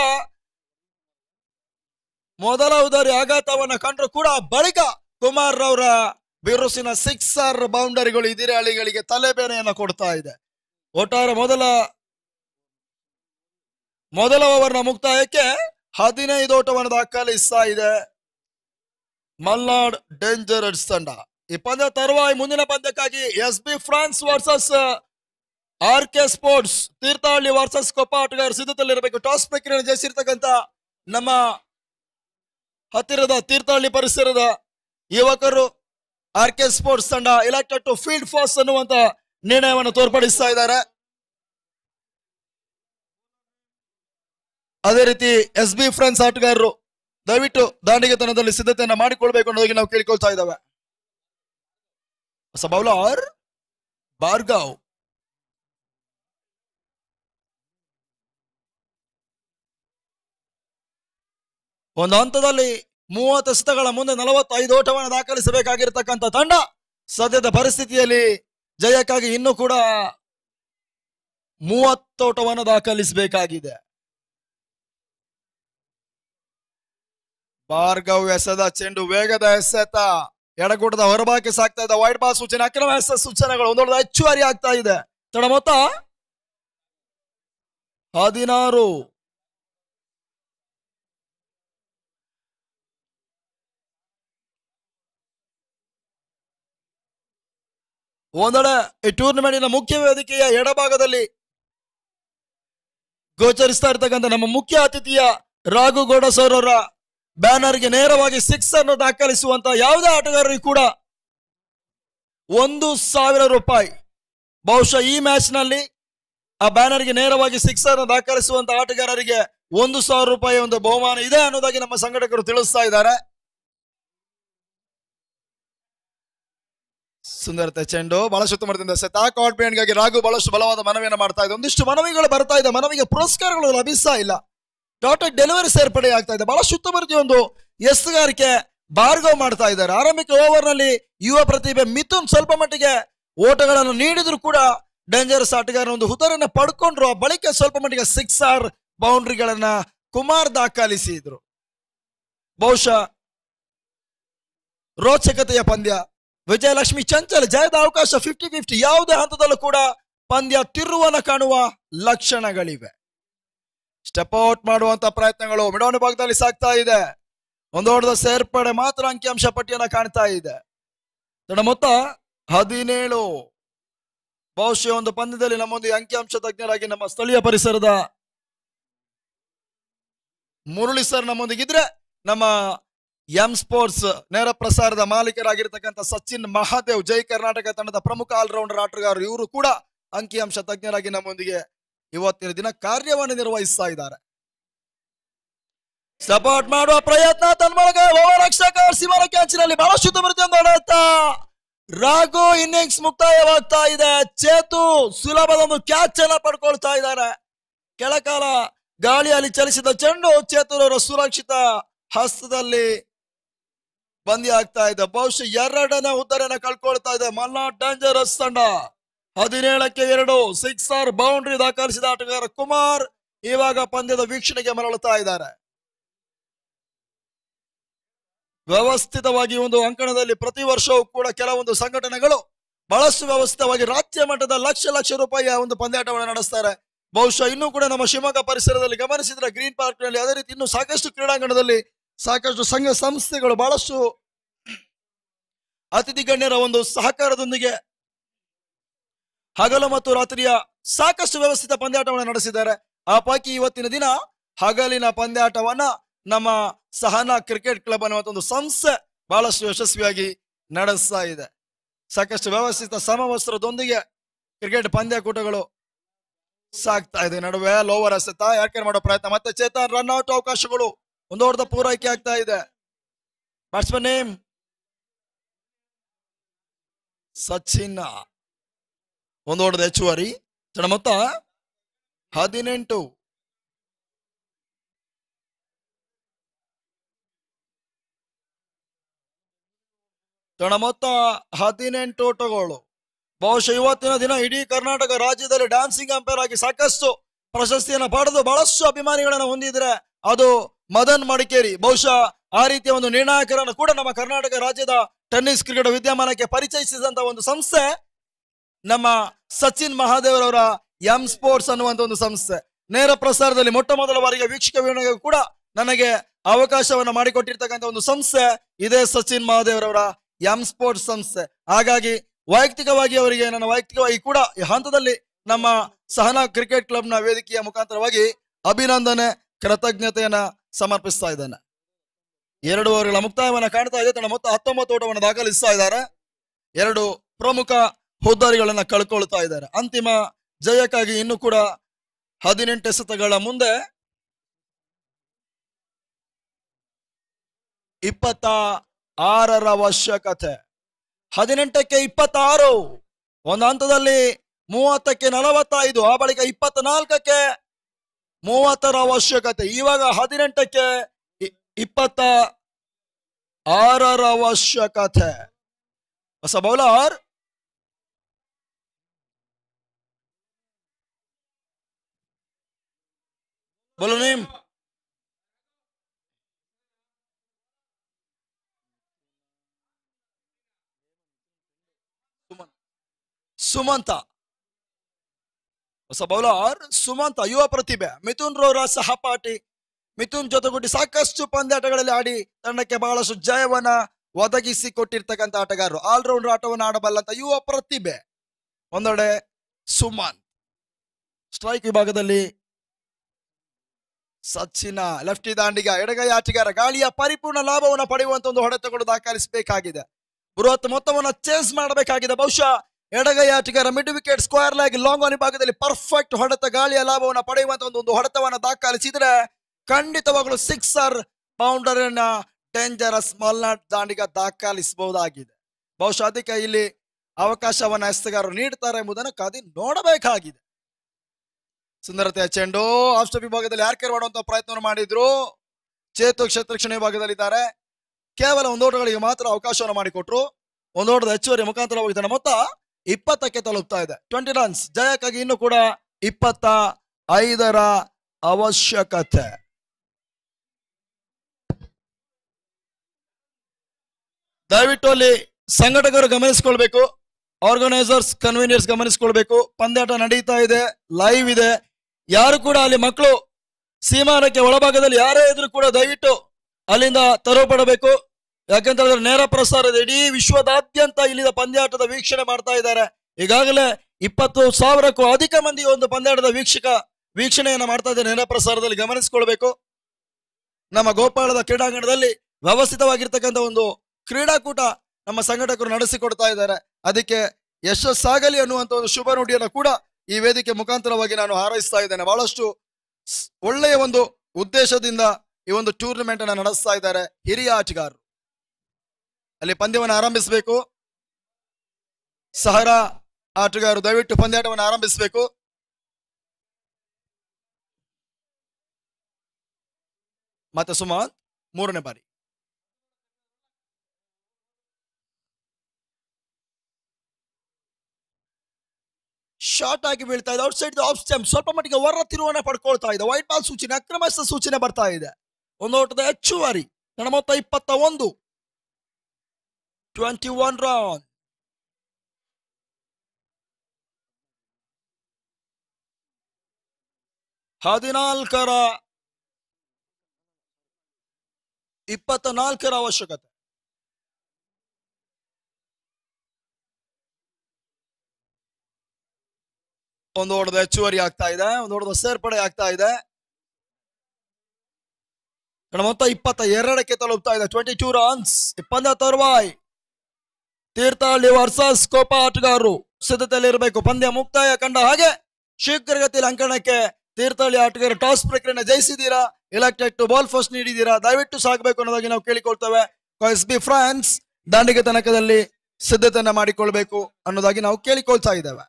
ಮೊದಲ ಉದಾರಿ ಆಘಾತವನ್ನು ಕಂಡ್ರು ಕೂಡ ಬಳಿಕ ಕುಮಾರ್ ರವರ ಬಿರುಸಿನ ಸಿಕ್ಸರ್ ಬೌಂಡರಿಗಳು ಇದಿರೆ ಹಳಿಗಳಿಗೆ ತಲೆಬೇನೆಯನ್ನು ಕೊಡ್ತಾ ಇದೆ. ಒಟ್ಟಾರೆ ಮೊದಲ ಮೊದಲ ಓವರ್ನ ಮುಕ್ತಾಯಕ್ಕೆ ಹದಿನೈದು ಓಟವನ್ನು ದಾಖಲಿಸ್ತಾ ಇದೆ ಮಲ್ನಾಡ್ ಡೇಂಜರರ್ಸ್ ತಂಡ. ಈ ಪಂದ್ಯ ತರುವಾಯ ಮುಂದಿನ ಪಂದ್ಯಕ್ಕಾಗಿ S B friends versus R K sports Thirthahalli versus Koppa ಆಟಗಾರರು ಸಿದ್ಧತೆಯಲ್ಲಿರಬೇಕು. ಟಾಸ್ ಪ್ರಕ್ರಿಯೆ ಜಯಿಸಿರ್ತಕ್ಕಂಥ ನಮ್ಮ ಹತ್ತಿರದ ತೀರ್ಥಹಳ್ಳಿ ಪರಿಸರದ ಯುವಕರು ಆರ್ ಕೆ ಸ್ಪೋರ್ಟ್ಸ್ ತಂಡ ಎಲೆಕ್ಟೆಡ್ ಟು ಫೀಲ್ಡ್ ಫಾಸ್ಟ್ ಅನ್ನುವಂತ ನಿರ್ಣಯವನ್ನು ತೋರ್ಪಡಿಸ್ತಾ ಇದ್ದಾರೆ. ಅದೇ ರೀತಿ ಎಸ್ ಬಿ ಫ್ರಾನ್ಸ್ ಆಟಗಾರರು ದಯವಿಟ್ಟು ದಾಂಡಿಗೆತನದಲ್ಲಿ ಸಿದ್ಧತೆಯನ್ನ ಮಾಡಿಕೊಳ್ಬೇಕು ಅನ್ನೋದಕ್ಕೆ ನಾವು ಕೇಳ್ಕೊಳ್ತಾ ಇದ್ದಾವೆ. ಹೊಸ ಬೌಲರ್ ಭಾರ್ಗವ್ ಒಂದು ಹಂತದಲ್ಲಿ ಮೂವತ್ತು ಎಸೆತಗಳ ಮುಂದೆ ನಲವತ್ತೈದು ಓಟವನ್ನು ದಾಖಲಿಸಬೇಕಾಗಿರ್ತಕ್ಕಂಥ ತಂಡ ಸದ್ಯದ ಪರಿಸ್ಥಿತಿಯಲ್ಲಿ ಜಯಕ್ಕಾಗಿ ಇನ್ನೂ ಕೂಡ ಮೂವತ್ತು ಓಟವನ್ನು ದಾಖಲಿಸಬೇಕಾಗಿದೆ. ಭಾರ್ಗವ್ ಎಸೆದ ಚೆಂಡು ವೇಗದ ಎಸೆತ ಎಡಗೂಟದ ಹೊರಭಾಗಕ್ಕೆ ಸಾಕ್ತಾ ಇದೆ. ವೈಡ್ ಬಾಲ್ ಸೂಚನೆ, ಅಕ್ರಮ ಎಸೆತ ಸೂಚನೆಗಳು ಒಂದೊಂದು ಹೆಚ್ಚುವರಿ ಆಗ್ತಾ ಇದೆ. ತಡ ಮೊತ್ತ ಹದಿನಾರು. ಒಂದೆಡೆ ಈ ಟೂರ್ನಮೆಂಟಿನ ಮುಖ್ಯ ವೇದಿಕೆಯ ಎಡಭಾಗದಲ್ಲಿ ಗೋಚರಿಸ್ತಾ ಇರ್ತಕ್ಕಂಥ ನಮ್ಮ ಮುಖ್ಯ ಅತಿಥಿಯ ರಾಘುಗೌಡ ಸರ್ ಅವರ ಬ್ಯಾನರ್ಗೆ ನೇರವಾಗಿ ಸಿಕ್ಸ್ ಅನ್ನು ದಾಖಲಿಸುವಂತ ಯಾವುದೇ ಆಟಗಾರರಿಗೂ ಕೂಡ ಒಂದು ಸಾವಿರ ರೂಪಾಯಿ ಬಹುಶಃ ಈ ಮ್ಯಾಚ್ ನಲ್ಲಿ ಆ ಬ್ಯಾನರ್ಗೆ ನೇರವಾಗಿ ಸಿಕ್ಸ್ ಅನ್ನು ದಾಖಲಿಸುವಂತ ಆಟಗಾರರಿಗೆ ಒಂದು ಸಾವಿರ ರೂಪಾಯಿ ಒಂದು ಬಹುಮಾನ ಇದೆ ಅನ್ನೋದಾಗಿ ನಮ್ಮ ಸಂಘಟಕರು ತಿಳಿಸ್ತಾ ಇದ್ದಾರೆ. ಸುಂದರತೆ ಚೆಂಡು ಬಹಳಷ್ಟು ಉತ್ತಮದಿಂದ ಸೆತ ಕಾನ್ಫಿಡೆಂಟ್ಗಾಗಿ ರಾಘು ಬಹಳಷ್ಟು ಬಲವಾದ ಮನವಿಯನ್ನು ಮಾಡ್ತಾ ಇದೆ. ಒಂದಿಷ್ಟು ಮನವಿಗಳು ಬರ್ತಾ ಇದೆ, ಮನವಿಗೆ ಪುರಸ್ಕಾರಗಳು ಲಭಿಸ್ತಾ ಇಲ್ಲ. ಡಾಟೆಡ್ ಡೆಲಿವರಿ ಸೇರ್ಪಡೆ ಆಗ್ತಾ ಇದೆ. ಬಹಳ ಉತ್ತಮ ರೀತಿಯ ಒಂದು ಎಸ್ತುಗಾರಿಕೆ ಭಾರ್ಗವ್ ಮಾಡ್ತಾ ಇದ್ದಾರೆ. ಆರಂಭಿಕ ಓವರ್ ನಲ್ಲಿ ಯುವ ಪ್ರತಿಭೆ ಮಿಥುನ್ ಸ್ವಲ್ಪ ಮಟ್ಟಿಗೆ ಓಟಗಳನ್ನು ನೀಡಿದ್ರು ಕೂಡ ಡೇಂಜರಸ್ ಆಟಗಾರ ಒಂದು ಹುದರನ್ನ ಪಡ್ಕೊಂಡ್ರು. ಆ ಬಳಿಕ ಸ್ವಲ್ಪ ಮಟ್ಟಿಗೆ ಸಿಕ್ಸ್ ಆರ್ ಬೌಂಡ್ರಿಗಳನ್ನ ಕುಮಾರ್ ದಾಖಲಿಸಿದ್ರು. ಬಹುಶಃ ರೋಚಕತೆಯ ಪಂದ್ಯ. ವಿಜಯಲಕ್ಷ್ಮಿ ಚಂಚಲ್ ಜಯದ ಅವಕಾಶ ಫಿಫ್ಟಿ ಫಿಫ್ಟಿ. ಯಾವುದೇ ಹಂತದಲ್ಲೂ ಕೂಡ ಪಂದ್ಯ ತಿರುವನ್ನ ಕಾಣುವ ಲಕ್ಷಣಗಳಿವೆ. ಸ್ಟೆಪ್ ಔಟ್ ಮಾಡುವಂತ ಪ್ರಯತ್ನಗಳು ಮಿಡೋಣಿ ಭಾಗದಲ್ಲಿ ಸಾಗ್ತಾ ಇದೆ. ಒಂದೋಟದ ಸೇರ್ಪಡೆ ಮಾತ್ರ ಅಂಕಿಅಂಶ ಪಟ್ಟಿಯನ್ನ ಕಾಣ್ತಾ ಇದೆ. ತಡ ಮೊತ್ತ ಹದಿನೇಳು. ಬಹುಶಃ ಒಂದು ಪಂದ್ಯದಲ್ಲಿ ನಮ್ಮೊಂದಿಗೆ ಅಂಕಿಅಂಶ ತಜ್ಞರಾಗಿ ನಮ್ಮ ಸ್ಥಳೀಯ ಪರಿಸರದ ಮುರಳಿ ಸರ್ ನಮ್ಮೊಂದಿಗಿದ್ರೆ, ನಮ್ಮ ಎಂ ಸ್ಪೋರ್ಟ್ಸ್ ನೇರ ಪ್ರಸಾರದ ಮಾಲೀಕರಾಗಿರ್ತಕ್ಕಂಥ ಸಚಿನ್ ಮಹಾದೇವ್ ಜೈ ಕರ್ನಾಟಕ ತಂಡದ ಪ್ರಮುಖ ಆಲ್ರೌಂಡರ್ ಆಟಗಾರರು ಇವರು ಕೂಡ ಅಂಕಿಅಂಶ ತಜ್ಞರಾಗಿ ನಮ್ಮೊಂದಿಗೆ ಇವತ್ತಿನ ದಿನ ಕಾರ್ಯವನ್ನು ನಿರ್ವಹಿಸ್ತಾ ಇದ್ದಾರೆ. ಸಪೋರ್ಟ್ ಮಾಡುವ ಪ್ರಯತ್ನ ತನ್ಮೊಳಗೆ ರಕ್ಷಕ ಸಿಮರ ಕ್ಯಾಚಿನಲ್ಲಿ ಬಹಳಷ್ಟು ಹೊಡೆತ. ರಾಘು ಇನ್ನಿಂಗ್ಸ್ ಮುಕ್ತಾಯವಾಗ್ತಾ ಇದೆ. ಚೇತು ಸುಲಭದ ಒಂದು ಕ್ಯಾಚ್ ಅನ್ನ ಪಡ್ಕೊಳ್ತಾ ಇದ್ದಾರೆ. ಕೆಳಕಾಲ ಗಾಳಿಯಲ್ಲಿ ಚಲಿಸಿದ ಚೆಂಡು ಚೇತುರವರ ಸುರಕ್ಷಿತ ಹಸ್ತದಲ್ಲಿ ಬಂದಿ ಆಗ್ತಾ ಇದೆ. ಬಹುಶಃ ಎರಡನೇ ಉದ್ದರನ್ನ ಕಳ್ಕೊಳ್ತಾ ಇದೆ ಮಲ್ನಾಡ್ ಡೇಂಜರಸ್ ತಂಡ. ಹದಿನೇಳಕ್ಕೆ ಎರಡು ಸಿಕ್ಸ್ ಆರ್ ಬೌಂಡ್ರಿ ದಾಖಲಿಸಿದ ಆಟಗಾರ ಕುಮಾರ್ ಇವಾಗ ಪಂದ್ಯದ ವೀಕ್ಷಣೆಗೆ ಮರಳುತ್ತಾ ಇದ್ದಾರೆ. ವ್ಯವಸ್ಥಿತವಾಗಿ ಒಂದು ಅಂಕಣದಲ್ಲಿ ಪ್ರತಿ ವರ್ಷವೂ ಕೂಡ ಕೆಲವೊಂದು ಸಂಘಟನೆಗಳು ಬಹಳಷ್ಟು ವ್ಯವಸ್ಥಿತವಾಗಿ ರಾಜ್ಯ ಮಟ್ಟದ ಲಕ್ಷ ಲಕ್ಷ ರೂಪಾಯಿಯ ಒಂದು ಪಂದ್ಯಾಟವನ್ನು ನಡೆಸ್ತಾರೆ. ಬಹುಶಃ ಇನ್ನೂ ಕೂಡ ನಮ್ಮ ಶಿವಮೊಗ್ಗ ಪರಿಸರದಲ್ಲಿ ಗಮನಿಸಿದ್ರೆ ಗ್ರೀನ್ ಪಾರ್ಕ್ ನಲ್ಲಿ ಅದೇ ರೀತಿ ಇನ್ನು ಸಾಕಷ್ಟು ಕ್ರೀಡಾಂಗಣದಲ್ಲಿ ಸಾಕಷ್ಟು ಸಂಘ ಸಂಸ್ಥೆಗಳು ಬಹಳಷ್ಟು ಅತಿಥಿ ಗಣ್ಯರ ಒಂದು ಸಹಕಾರದೊಂದಿಗೆ ಹಗಲು ಮತ್ತು ರಾತ್ರಿಯ ಸಾಕಷ್ಟು ವ್ಯವಸ್ಥಿತ ಪಂದ್ಯಾಟವನ್ನು ನಡೆಸಿದ್ದಾರೆ. ಆ ಪೈಕಿ ಇವತ್ತಿನ ದಿನ ಹಗಲಿನ ಪಂದ್ಯಾಟವನ್ನ ನಮ್ಮ ಸಹನಾ ಕ್ರಿಕೆಟ್ ಕ್ಲಬ್ ಅನ್ನುವಂಥ ಒಂದು ಸಂಸ್ಥೆ ಬಹಳಷ್ಟು ಯಶಸ್ವಿಯಾಗಿ ನಡೆಸ್ತಾ ಇದೆ. ಸಾಕಷ್ಟು ವ್ಯವಸ್ಥಿತ ಸಮವಸ್ತ್ರದೊಂದಿಗೆ ಕ್ರಿಕೆಟ್ ಪಂದ್ಯಾಕೂಟಗಳು ಸಾಗ್ತಾ ಇದೆ. ನಡುವೆ ಲೋವರ್ ಎಸೆತ ಯಾಕೆ ಮಾಡೋ ಪ್ರಯತ್ನ, ಮತ್ತೆ ಚೇತನ್ ರನ್ ಔಟ್ ಅವಕಾಶಗಳು ಒಂದು ಓಟದ ಪೂರೈಕೆ ಆಗ್ತಾ ಇದೆ. Batsman name Sachin. ಒಂದು ಓಟದ ಹೆಚ್ಚುವರಿ. ತಡ ಮೊತ್ತ ಹದಿನೆಂಟು. ತನ್ನ ಮೊತ್ತ ಹದಿನೆಂಟು ಓಟಗಳು. ಬಹುಶಃ ಇವತ್ತಿನ ದಿನ ಇಡೀ ಕರ್ನಾಟಕ ರಾಜ್ಯದಲ್ಲಿ ಡ್ಯಾನ್ಸಿಂಗ್ ಅಂಪೈರ್ ಆಗಿ ಸಾಕಷ್ಟು ಪ್ರಶಸ್ತಿಯನ್ನು ಪಡೆದು ಬಹಳಷ್ಟು ಅಭಿಮಾನಿಗಳನ್ನು ಹೊಂದಿದ್ರೆ ಅದು ಮದನ್ ಮಡಿಕೇರಿ. ಬಹುಶಃ ಆ ರೀತಿಯ ಒಂದು ನಿರ್ಣಾಯಕರನ್ನು ಕೂಡ ನಮ್ಮ ಕರ್ನಾಟಕ ರಾಜ್ಯದ ಟೆನ್ನಿಸ್ ಕ್ರಿಕೆಟ್ ವಿದ್ಯಮಾನಕ್ಕೆ ಪರಿಚಯಿಸಿದಂತ ಒಂದು ಸಂಸ್ಥೆ ನಮ್ಮ ಸಚಿನ್ ಮಹಾದೇವರವರ ಎಂ ಸ್ಪೋರ್ಟ್ಸ್ ಅನ್ನುವಂತ ಒಂದು ಸಂಸ್ಥೆ. ನೇರ ಪ್ರಸಾರದಲ್ಲಿ ಮೊಟ್ಟ ಮೊದಲ ಬಾರಿಗೆ ವೀಕ್ಷಕ ವೀಣೆಗೆ ಕೂಡ ನನಗೆ ಅವಕಾಶವನ್ನು ಮಾಡಿಕೊಟ್ಟಿರ್ತಕ್ಕಂಥ ಒಂದು ಸಂಸ್ಥೆ ಇದೇ ಸಚಿನ್ ಮಹಾದೇವರವರ ಎಂ ಸ್ಪೋರ್ಟ್ಸ್ ಸಂಸ್ಥೆ. ಹಾಗಾಗಿ ವೈಯಕ್ತಿಕವಾಗಿ ಅವರಿಗೆ ನನ್ನ ವೈಯಕ್ತಿಕವಾಗಿ ಕೂಡ ಈ ಹಂತದಲ್ಲಿ ನಮ್ಮ ಸಹನಾ ಕ್ರಿಕೆಟ್ ಕ್ಲಬ್ನ ವೇದಿಕೆಯ ಮುಖಾಂತರವಾಗಿ ಅಭಿನಂದನೆ ಕೃತಜ್ಞತೆಯನ್ನ ಸಮರ್ಪಿಸ್ತಾ ಇದ್ದೇನೆ. ಎರಡು ಓವರ್ಗಳ ಮುಕ್ತಾಯವನ್ನ ಕಾಣ್ತಾ ಇದೆ. ತನ್ನ ಮೊತ್ತ ಹತ್ತೊಂಬತ್ತು ಓಟವನ್ನು ದಾಖಲಿಸ್ತಾ ಇದ್ದಾರೆ. ಎರಡು ಪ್ರಮುಖ ಹುದ್ದಾರಿಗಳನ್ನ ಕಳ್ಕೊಳ್ತಾ ಇದ್ದಾರೆ. ಅಂತಿಮ ಜಯಕ್ಕಾಗಿ ಇನ್ನು ಕೂಡ ಹದಿನೆಂಟು ಎಸೆತಗಳ ಮುಂದೆ ಇಪ್ಪತ್ತ ಆರರ ಅವಶ್ಯಕತೆ. ಹದಿನೆಂಟಕ್ಕೆ ಇಪ್ಪತ್ತಾರು, ಒಂದು ಹಂತದಲ್ಲಿ ಮೂವತ್ತಕ್ಕೆ ನಲವತ್ತೈದು, ಆ ಬಳಿಕ ಇಪ್ಪತ್ನಾಲ್ಕಕ್ಕೆ ಮೂವತ್ತರ ಅವಶ್ಯಕತೆ. ಇವಾಗ ಹದಿನೆಂಟಕ್ಕೆ ಇಪ್ಪತ್ತ ಆರರ ಅವಶ್ಯಕತೆ. ಹೊಸ ಬೌಲರ್ बोलो नेम ಸುಮಂತ. ಹೊಸ ಬೌಲರ್ ಸುಮಂತ, ಯುವ ಪ್ರತಿಭೆ. ಮಿಥುನ್ ರೋರ ಸಹಪಾಠಿ. ಮಿಥುನ್ ಜೊತೆಗೂಡಿ ಸಾಕಷ್ಟು ಪಂದ್ಯಾಟಗಳಲ್ಲಿ ಆಡಿ ತಂಡಕ್ಕೆ ಬಹಳಷ್ಟು ಜಯವನ್ನ ಒದಗಿಸಿ ಕೊಟ್ಟಿರ್ತಕ್ಕಂಥ ಆಟಗಾರರು. ಆಲ್ರೌಂಡರ್ ಆಟವನ್ನು ಆಡಬಲ್ಲಂತ ಯುವ ಪ್ರತಿಭೆ. ಒಂದೆಡೆ ಸುಮಂತ್. ಸ್ಟ್ರೈಕ್ ವಿಭಾಗದಲ್ಲಿ ಸಚಿನ ಲೆಫ್ಟಿ ದಾಂಡಿಗ, ಎಡಗೈ ಆಟಗಾರ. ಗಾಳಿಯ ಪರಿಪೂರ್ಣ ಲಾಭವನ್ನು ಪಡೆಯುವಂತ ಒಂದು ಹೊಡೆತಗಳು ದಾಖಲಿಸಬೇಕಾಗಿದೆ. ಬೃಹತ್ ಮೊತ್ತವನ್ನು ಚೇಸ್ ಮಾಡಬೇಕಾಗಿದೆ. ಬಹುಶಃ ಎಡಗೈ ಆಟಗಾರ mid wicket square leg long on ವಿಭಾಗದಲ್ಲಿ ಪರ್ಫೆಕ್ಟ್ ಹೊಡೆತ, ಗಾಳಿಯ ಲಾಭವನ್ನು ಪಡೆಯುವಂತ ಒಂದು ಹೊಡೆತವನ್ನು ದಾಖಲಿಸಿದ್ರೆ ಖಂಡಿತವಾಗಲೂ ಸಿಕ್ಸರ್ ಬೌಂಡರಿ ಅನ್ನ ಡೇಂಜರಸ್ ಮಲ್ನಾಡ್ ದಾಂಡಿಗ ದಾಖಲಿಸಬಹುದಾಗಿದೆ. ಬಹುಶಃ ಅದಕ್ಕೆ ಇಲ್ಲಿ ಅವಕಾಶವನ್ನ ಎಸೆಗಾರರು ನೀಡ್ತಾರೆ ಎಂಬುದನ್ನು ಕಾದಿ ನೋಡಬೇಕಾಗಿದೆ. ಸುಂದರತೆಯ ಚೆಂಡು ಆಫ್ ಸ್ಟಂಪ್ ವಿಭಾಗದಲ್ಲಿ ಯಾರ್ಕೇರ್ ಮಾಡುವಂತ ಪ್ರಯತ್ನವನ್ನು ಮಾಡಿದ್ರು. ಚೇತು ಕ್ಷೇತ್ರಕ್ಷಣ ವಿಭಾಗದಲ್ಲಿದ್ದಾರೆ. ಕೇವಲ ಒಂದು ಓಟಗಳಿಗೆ ಮಾತ್ರ ಅವಕಾಶವನ್ನು ಮಾಡಿಕೊಟ್ರು. ಒಂದು ಓಟದ ಹೆಚ್ಚುವರಿ ಮುಖಾಂತರವಾಗಿ ತನ್ನ ಮೊತ್ತ ಇಪ್ಪತ್ತಕ್ಕೆ ತಲುಪ್ತಾ ಇದೆ. ಟ್ವೆಂಟಿ ರನ್ಸ್ ಜಯಕ್ಕಾಗಿ ಇನ್ನು ಕೂಡ ಇಪ್ಪತ್ತ ಐದರ ಅವಶ್ಯಕತೆ. ದಯವಿಟ್ಟು ಅಲ್ಲಿ ಸಂಘಟಕರು ಗಮನಿಸಿಕೊಳ್ಬೇಕು, ಆರ್ಗನೈಸರ್ಸ್ ಕನ್ವೀನಿಯರ್ಸ್ ಗಮನಿಸಿಕೊಳ್ಬೇಕು. ಪಂದ್ಯಾಟ ನಡೀತಾ ಇದೆ, ಲೈವ್ ಇದೆ. ಯಾರು ಕೂಡ ಅಲ್ಲಿ ಮಕ್ಕಳು ಸೀಮಾನಕ್ಕೆ ಒಳಭಾಗದಲ್ಲಿ ಯಾರೇ ಇದ್ರು ಕೂಡ ದಯವಿಟ್ಟು ಅಲ್ಲಿಂದ ತರಪಡಬೇಕು. ಯಾಕೆಂತಂದ್ರೆ ನೇರ ಪ್ರಸಾರದ ಇಡೀ ವಿಶ್ವದಾದ್ಯಂತ ಇಲ್ಲಿಂದ ಪಂದ್ಯಾಟದ ವೀಕ್ಷಣೆ ಮಾಡ್ತಾ ಇದ್ದಾರೆ. ಈಗಾಗಲೇ ಇಪ್ಪತ್ತು ಸಾವಿರಕ್ಕೂ ಅಧಿಕ ಮಂದಿ ಒಂದು ಪಂದ್ಯಾಟದ ವೀಕ್ಷಕ ವೀಕ್ಷಣೆಯನ್ನ ಮಾಡ್ತಾ ಇದ್ದಾರೆ. ನೇರ ಪ್ರಸಾರದಲ್ಲಿ ಗಮನಿಸಿಕೊಳ್ಬೇಕು. ನಮ್ಮ ಗೋಪಾಳದ ಕ್ರೀಡಾಂಗಣದಲ್ಲಿ ವ್ಯವಸ್ಥಿತವಾಗಿರ್ತಕ್ಕಂಥ ಒಂದು ಕ್ರೀಡಾಕೂಟ ನಮ್ಮ ಸಂಘಟಕರು ನಡೆಸಿಕೊಡ್ತಾ ಇದ್ದಾರೆ. ಅದಕ್ಕೆ ಯಶಸ್ಸಾಗಲಿ ಅನ್ನುವಂಥ ಒಂದು ಶುಭ ನುಡಿಯನ್ನು ಕೂಡ ಈ ವೇದಿಕೆ ಮುಖಾಂತರವಾಗಿ ನಾನು ಹಾರೈಸ್ತಾ ಇದ್ದೇನೆ. ಬಹಳಷ್ಟು ಒಳ್ಳೆಯ ಒಂದು ಉದ್ದೇಶದಿಂದ ಈ ಒಂದು ಟೂರ್ನಮೆಂಟ್ ಅನ್ನು ನಡೆಸ್ತಾ ಇದ್ದಾರೆ ಹಿರಿಯ ಆಟಗಾರರು. ಅಲ್ಲಿ ಪಂದ್ಯವನ್ನು ಆರಂಭಿಸಬೇಕು. ಸಹರಾ ಆಟಗಾರರು ದಯವಿಟ್ಟು ಪಂದ್ಯಾಟವನ್ನು ಆರಂಭಿಸಬೇಕು. ಮತ್ತೆ ಸುಮಂತ್ ಮೂರನೇ ಬಾರಿ. ಶಾರ್ಟ್ ಆಗಿ ಬೀಳ್ತಾ ಇದೆ. ಔಟ್ ಸೈಡ್ ಆಫ್ ಸ್ಟಂಪ್ ಸ್ವಲ್ಪ ಮಟ್ಟಿಗೆ ಹೊರ ತಿರುವನ್ನ ಪಡ್ಕೊಳ್ತಾ ಇದೆ. ವೈಟ್ ಬಾಲ್ ಸೂಚನೆ, ಅಕ್ರಮಸ್ಥ ಸೂಚನೆ ಬರ್ತಾ ಇದೆ. ಒಂದು ಓಟದ ಹೆಚ್ಚುವರಿ. ನನ್ನ ಮೊತ್ತ ಇಪ್ಪತ್ತ ಒಂದು. Twenty one run. ಹದಿನಾಲ್ಕರ ಇಪ್ಪತ್ತ ನಾಲ್ಕರ ಅವಶ್ಯಕತೆ. ಒಂದು ಓಟದ ಹೆಚ್ಚುವರಿ ಆಗ್ತಾ ಇದೆ. ಒಂದು ಓಟದ ಸೇರ್ಪಡೆ ಆಗ್ತಾ ಇದೆ. ಮೊತ್ತ ಇಪ್ಪತ್ತ ಎರಡಕ್ಕೆ ತಲುಪ್ತಾ ಇದೆ. Twenty two runs. ಪಂದ್ಯ ತರುವಾಯ್ ತೀರ್ಥಹಳ್ಳಿ ವರ್ಸಸ್ ಕೋಪ ಆಟಗಾರರು ಸಿದ್ಧತೆಯಲ್ಲಿ ಇರಬೇಕು. ಪಂದ್ಯ ಮುಕ್ತಾಯ ಕಂಡ ಹಾಗೆ ಶೀಘ್ರಗತಿಯಲ್ಲಿ ಅಂಕಣಕ್ಕೆ ತೀರ್ಥಹಳ್ಳಿ ಆಟಗಾರರು ಟಾಸ್ ಪ್ರಕ್ರಿಯೆ ಜಯಿಸಿದ್ದೀರಾ, ಎಲೆಕ್ಟೆಡ್ ಟು ಬಾಲ್ ಫಸ್ಟ್ ನೀಡಿದ್ದೀರಾ, ದಯವಿಟ್ಟು ಸಾಗಬೇಕು ಅನ್ನೋದಾಗಿ ನಾವು ಕೇಳಿಕೊಳ್ತೇವೆ. ಎಸ್ ಬಿ ಫ್ರಾನ್ಸ್ ದಾಂಡಿಗೆ ತನಕದಲ್ಲಿ ಸಿದ್ಧತೆಯನ್ನ ಮಾಡಿಕೊಳ್ಬೇಕು ಅನ್ನೋದಾಗಿ ನಾವು ಕೇಳಿಕೊಳ್ತಾ ಇದ್ದೇವೆ.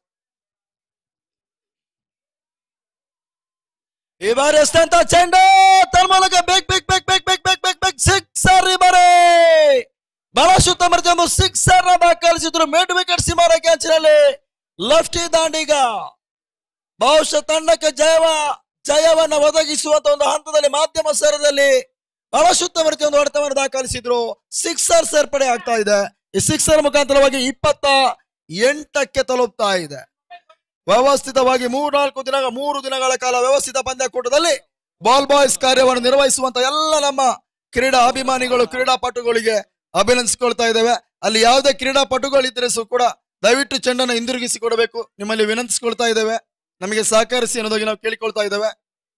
ಈ ಬಾರಿ ಎಷ್ಟಂತ ಚೆಂಡು ತನ್ನ ಮೂಲಕ ಬೇಕ್ ಬೇಕ್ ಬೇಕ್ ಬೇಕ್ ಬೇಕ್ ಬೇಕ್ ಬೇಕ್ ಬೇಕ್ ಸಿಕ್ಸರ್. ಈ ಬಾರಿ ಬಹಳಷ್ಟು ಉತ್ತಮ ರೀತಿಯ ಒಂದು ಸಿಕ್ಸರ್ ದಾಖಲಿಸಿದ್ರು. ಮಿಡ್ ವಿಕೆಟ್ ಸೀಮಾರ ಕ್ಯಾಚಿನಲ್ಲಿ ಲೆಫ್ಟಿ ದಾಂಡಿಗ ಬಹುಶಃ ತಂಡಕ್ಕೆ ಜಯವ ಜಯವನ್ನ ಒದಗಿಸುವಂತ ಒಂದು ಹಂತದಲ್ಲಿ ಮಾಧ್ಯಮ ಸ್ತರದಲ್ಲಿ ಬಹಳಷ್ಟು ಉತ್ತಮ ರೀತಿಯ ಒಂದು ಹೊಡೆತವನ್ನು ದಾಖಲಿಸಿದ್ರು. ಸಿಕ್ಸರ್ ಸೇರ್ಪಡೆ ಆಗ್ತಾ ಇದೆ. ಈ ಸಿಕ್ಸರ್ ಮುಖಾಂತರವಾಗಿ ಇಪ್ಪತ್ತ ಎಂಟಕ್ಕೆ ತಲುಪ್ತಾ ಇದೆ. ವ್ಯವಸ್ಥಿತವಾಗಿ ಮೂರ್ನಾಲ್ಕು ದಿನ ಮೂರು ದಿನಗಳ ಕಾಲ ವ್ಯವಸ್ಥಿತ ಪಂದ್ಯಾಕೂಟದಲ್ಲಿ ಬಾಲ್ ಬಾಯ್ಸ್ ಕಾರ್ಯವನ್ನು ನಿರ್ವಹಿಸುವಂತ ಎಲ್ಲ ನಮ್ಮ ಕ್ರೀಡಾ ಅಭಿಮಾನಿಗಳು ಕ್ರೀಡಾಪಟುಗಳಿಗೆ ಅಭಿನಂದಿಸಿಕೊಳ್ತಾ ಇದ್ದೇವೆ. ಅಲ್ಲಿ ಯಾವುದೇ ಕ್ರೀಡಾಪಟುಗಳಿದ್ರೆ ಕೂಡ ದಯವಿಟ್ಟು ಚೆಂಡನ್ನು ಹಿಂದಿರುಗಿಸಿ ಕೊಡಬೇಕು ನಿಮ್ಮಲ್ಲಿ ವಿನಂತಿಸಿಕೊಳ್ತಾ ಇದ್ದೇವೆ. ನಮಗೆ ಸಹಕರಿಸಿ ಅನ್ನೋದಾಗಿ ನಾವು ಕೇಳಿಕೊಳ್ತಾ ಇದ್ದೇವೆ.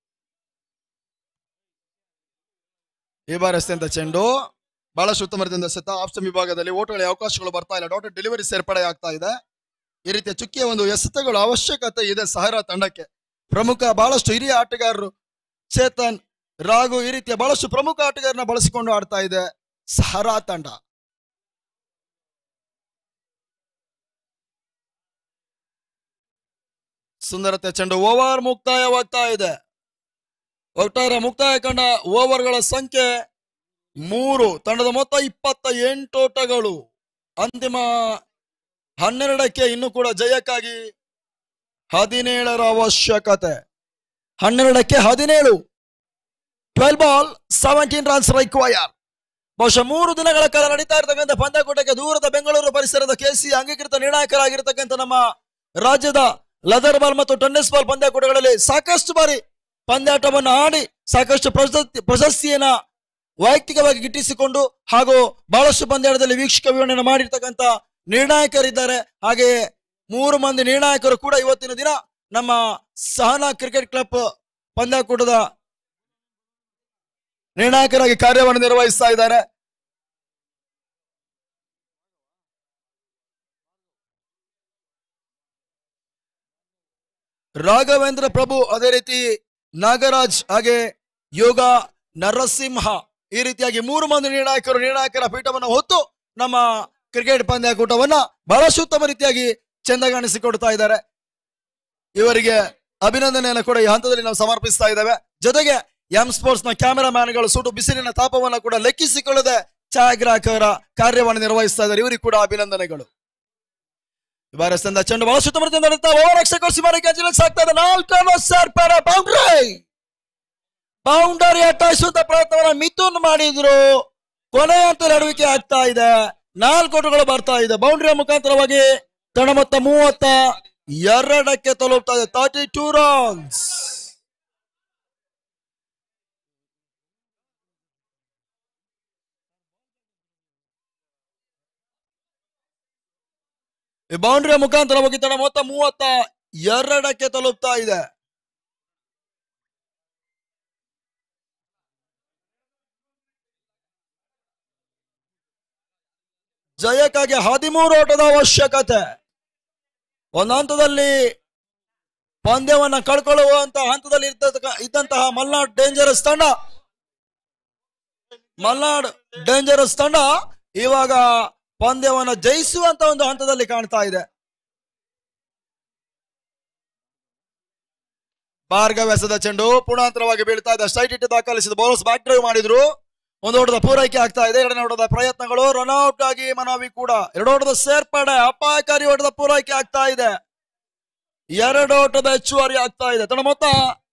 ಈ ಬಾರಿ ಅಷ್ಟೆಂತ ಚೆಂಡು ಬಹಳಷ್ಟು ಉತ್ತಮ ರೀತಿಯಿಂದ ಸೆತ ಆಪ್ಷನ್ ವಿಭಾಗದಲ್ಲಿ ಓಟುಗಳ ಅವಕಾಶಗಳು ಬರ್ತಾ ಇಲ್ಲ. ಡಾಟೆಡ್ ಡೆಲಿವರಿ ಸೇರ್ಪಡೆ ಆಗ್ತಾ ಇದೆ. ಈ ರೀತಿಯ ಚುಕ್ಕಿಯ ಒಂದು ಎಸೆತಗಳು ಅವಶ್ಯಕತೆ ಇದೆ ಸಹರಾ ತಂಡಕ್ಕೆ. ಪ್ರಮುಖ ಬಹಳಷ್ಟು ಹಿರಿಯ ಆಟಗಾರರು ಚೇತನ್ ರಾಘು ಈ ರೀತಿಯ ಬಹಳಷ್ಟು ಪ್ರಮುಖ ಆಟಗಾರರನ್ನ ಬಳಸಿಕೊಂಡು ಆಡ್ತಾ ಇದೆ ಸಹರಾ ತಂಡ. ಸುಂದರತೆ ಚೆಂಡು ಓವರ್ ಮುಕ್ತಾಯವಾಗ್ತಾ ಇದೆ. ಒಟ್ಟಾರೆ ಮುಕ್ತಾಯ ಕಂಡ ಓವರ್ಗಳ ಸಂಖ್ಯೆ ಮೂರು. ತಂಡದ ಮೊತ್ತ ಇಪ್ಪತ್ತ ಎಂಟು ಓಟಗಳು. ಅಂತಿಮ ಹನ್ನೆರಡಕ್ಕೆ ಇನ್ನು ಕೂಡ ಜಯಕ್ಕಾಗಿ ಹದಿನೇಳರ ಅವಶ್ಯಕತೆ. ಹನ್ನೆರಡಕ್ಕೆ ಹದಿನೇಳು. Twelve ball seventeen runs require. ಬಹುಶಃ ಮೂರು ದಿನಗಳ ಕಾಲ ನಡೀತಾ ಇರತಕ್ಕಂಥ ಪಂದ್ಯಾಕೂಟಕ್ಕೆ ದೂರದ ಬೆಂಗಳೂರು ಪರಿಸರದ ಕೆಸಿ ಅಂಗೀಕೃತ ನಿರ್ಣಾಯಕರಾಗಿರ್ತಕ್ಕಂಥ ನಮ್ಮ ರಾಜ್ಯದ ಲೆದರ್ ಬಾಲ್ ಮತ್ತು ಟೆನ್ನಿಸ್ ಬಾಲ್ ಪಂದ್ಯಾಕೂಟಗಳಲ್ಲಿ ಸಾಕಷ್ಟು ಬಾರಿ ಪಂದ್ಯಾಟವನ್ನು ಆಡಿ ಸಾಕಷ್ಟು ಪ್ರಶಸ್ತಿ ಪ್ರಶಸ್ತಿಯನ್ನ ವೈಯಕ್ತಿಕವಾಗಿ ಗಿಟ್ಟಿಸಿಕೊಂಡು ಹಾಗೂ ಬಹಳಷ್ಟು ಪಂದ್ಯಾಟದಲ್ಲಿ ವೀಕ್ಷಕ ವಿವರಣೆ ಮಾಡಿರ್ತಕ್ಕಂಥ ನಿರ್ಣಾಯಕರಿದ್ದಾರೆ. ಹಾಗೆಯೇ ಮೂರು ಮಂದಿ ನಿರ್ಣಾಯಕರು ಕೂಡ ಇವತ್ತಿನ ದಿನ ನಮ್ಮ ಸಹನಾ ಕ್ರಿಕೆಟ್ ಕ್ಲಬ್ ಪಂದ್ಯಾಕೂಟದ ನಿರ್ಣಾಯಕರಾಗಿ ಕಾರ್ಯವನ್ನು ನಿರ್ವಹಿಸ್ತಾ ಇದ್ದಾರೆ. ರಾಘವೇಂದ್ರ ಪ್ರಭು, ಅದೇ ರೀತಿ ನಾಗರಾಜ್, ಹಾಗೆ ಯೋಗ ನರಸಿಂಹ ಈ ರೀತಿಯಾಗಿ ಮೂರು ಮಂದಿ ನಿರ್ಣಾಯಕರು ನಿರ್ಣಾಯಕರ ಪೀಠವನ್ನು ಹೊತ್ತು ನಮ್ಮ ಕ್ರಿಕೆಟ್ ಪಂದ್ಯಾಕೂಟವನ್ನ ಬಹಳಷ್ಟು ಉತ್ತಮ ರೀತಿಯಾಗಿ ಚೆಂದಗಾಣಿಸಿಕೊಡ್ತಾ ಇದ್ದಾರೆ. ಇವರಿಗೆ ಅಭಿನಂದನೆಯನ್ನು ಕೂಡ ಈ ಹಂತದಲ್ಲಿ ನಾವು ಸಮರ್ಪಿಸ್ತಾ ಇದ್ದೇವೆ. ಜೊತೆಗೆ ಎಂ ಸ್ಪೋರ್ಟ್ಸ್ ನ ಕ್ಯಾಮೆರಾ ಮ್ಯಾನ್ಗಳು ಸುಟ್ಟು ಬಿಸಿಲಿನ ತಾಪವನ್ನು ಕೂಡ ಲೆಕ್ಕಿಸಿಕೊಳ್ಳದೆ ಛಾಯಾಗ್ರಾಹಕರ ಕಾರ್ಯವನ್ನು ನಿರ್ವಹಿಸ್ತಾ ಇದ್ದಾರೆ. ಇವರಿಗೆ ಕೂಡ ಅಭಿನಂದನೆಗಳು. ಚೆಂಡು ಬಹಳ ಸುತ್ತಮುತ್ತ ಸಾಕ್ತಾ ಇದೆ. ನಾಲ್ಕು ಸೇರ್ಪಡೆ ಬೌಂಡ್ರಿ ಬೌಂಡರಿ ಅಟ್ಟಾಯಿಸುವಂತ ಪ್ರಯತ್ನವನ್ನ ಮಿಥುನ್ ಮಾಡಿದ್ರು. ಕೊನೆ ಅಂತ ನಡುವಿಕೆ ಆಗ್ತಾ ಇದೆ. ನಾಲ್ಕು ಓಟಗಳು ಬರ್ತಾ ಇದೆ. ಬೌಂಡ್ರಿಯ ಮುಖಾಂತರವಾಗಿ ತಂಡ ಮೊತ್ತ ಮೂವತ್ತ ಎರಡಕ್ಕೆ ತಲುಪ್ತಾ ಇದೆ. Thirty two runs. ಈ ಬೌಂಡ್ರಿಯ ಮುಖಾಂತರವಾಗಿ ತಂಡ ಮೊತ್ತ ಮೂವತ್ತ ಎರಡಕ್ಕೆ ತಲುಪ್ತಾ ಇದೆ. ಜಯಕ್ಕಾಗಿ ಹದಿಮೂರು ಓಟದ ಅವಶ್ಯಕತೆ. ಒಂದು ಹಂತದಲ್ಲಿ ಪಂದ್ಯವನ್ನ ಕಳ್ಕೊಳ್ಳುವಂತ ಹಂತದಲ್ಲಿ ಇದ್ದಂತಹ ಮಲ್ನಾಡ್ ಡೇಂಜರಸ್ ತಂಡ ಮಲ್ನಾಡ್ ಡೇಂಜರಸ್ ತಂಡ ಇವಾಗ ಪಂದ್ಯವನ್ನ ಜಯಿಸುವಂತ ಒಂದು ಹಂತದಲ್ಲಿ ಕಾಣ್ತಾ ಇದೆ. ಭಾರ್ಗವ ಎಸೆದ ಚೆಂಡು ಪೂರ್ಣಾಂತರವಾಗಿ ಬೀಳ್ತಾ ಇದೆ. ಸ್ಟ್ರೈಟ್ ಹಿಟ್ ದಾಖಲಿಸಿದ ಬೌಲರ್ಸ್ ಬ್ಯಾಕ್ ಡ್ರೈವ್ ಮಾಡಿದ್ರು. ಒಂದು ಓಟದ ಪೂರೈಕೆ ಆಗ್ತಾ ಇದೆ. ಎರಡನೇ ಓಟದ ಪ್ರಯತ್ನಗಳು ರನ್ಔಟ್ ಆಗಿ ಮನವಿ ಕೂಡ. ಎರಡು ಓಟದ ಸೇರ್ಪಡೆ, ಅಪಾಯಕಾರಿ ಓಟದ ಪೂರೈಕೆ ಆಗ್ತಾ ಇದೆ. ಎರಡು ಓಟದ ಹೆಚ್ಚುವರಿ ಆಗ್ತಾ ಇದೆ. ತನ್ನ ಮೊತ್ತ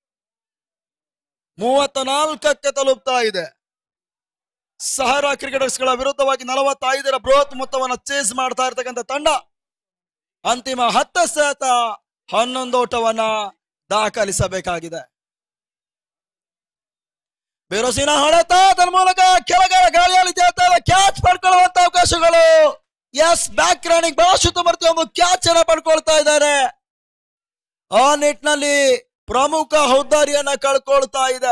ಮೂವತ್ತ ನಾಲ್ಕಕ್ಕೆ ತಲುಪ್ತಾ ಇದೆ. ಸಹರಾ ಕ್ರಿಕೆಟರ್ಸ್ ಗಳ ವಿರುದ್ಧವಾಗಿ ನಲವತ್ತೈದರ ಬೃಹತ್ ಮೊತ್ತವನ್ನು ಚೇಸ್ ಮಾಡ್ತಾ ಇರ್ತಕ್ಕಂಥ ತಂಡ ಅಂತಿಮ ಹತ್ತು ಸೆತ ಹನ್ನೊಂದು ಓಟವನ್ನ ದಾಖಲಿಸಬೇಕಾಗಿದೆ. ಬಿರುಸಿನ ಹೊಡೆತ, ತನ್ನ ಮೂಲಕ ಕೆಳಗರ ಗಾಳಿಯಲ್ಲಿ ಕ್ಯಾಚ್ ಪಡ್ಕೊಳ್ಳುವಂತ ಅವಕಾಶಗಳು. ಎಸ್, ಬ್ಯಾಕ್ ರನ್ನಿಂಗ್ ಬಹಳಷ್ಟು ಬರ್ತಿ ಒಂದು ಕ್ಯಾಚ್ ಅನ್ನ ಪಡ್ಕೊಳ್ತಾ ಇದ್ದಾರೆ. ಆ ನಿಟ್ಟಿನಲ್ಲಿ ಪ್ರಮುಖ ಹುದ್ದಾರಿಯನ್ನ ಕಳ್ಕೊಳ್ತಾ ಇದೆ.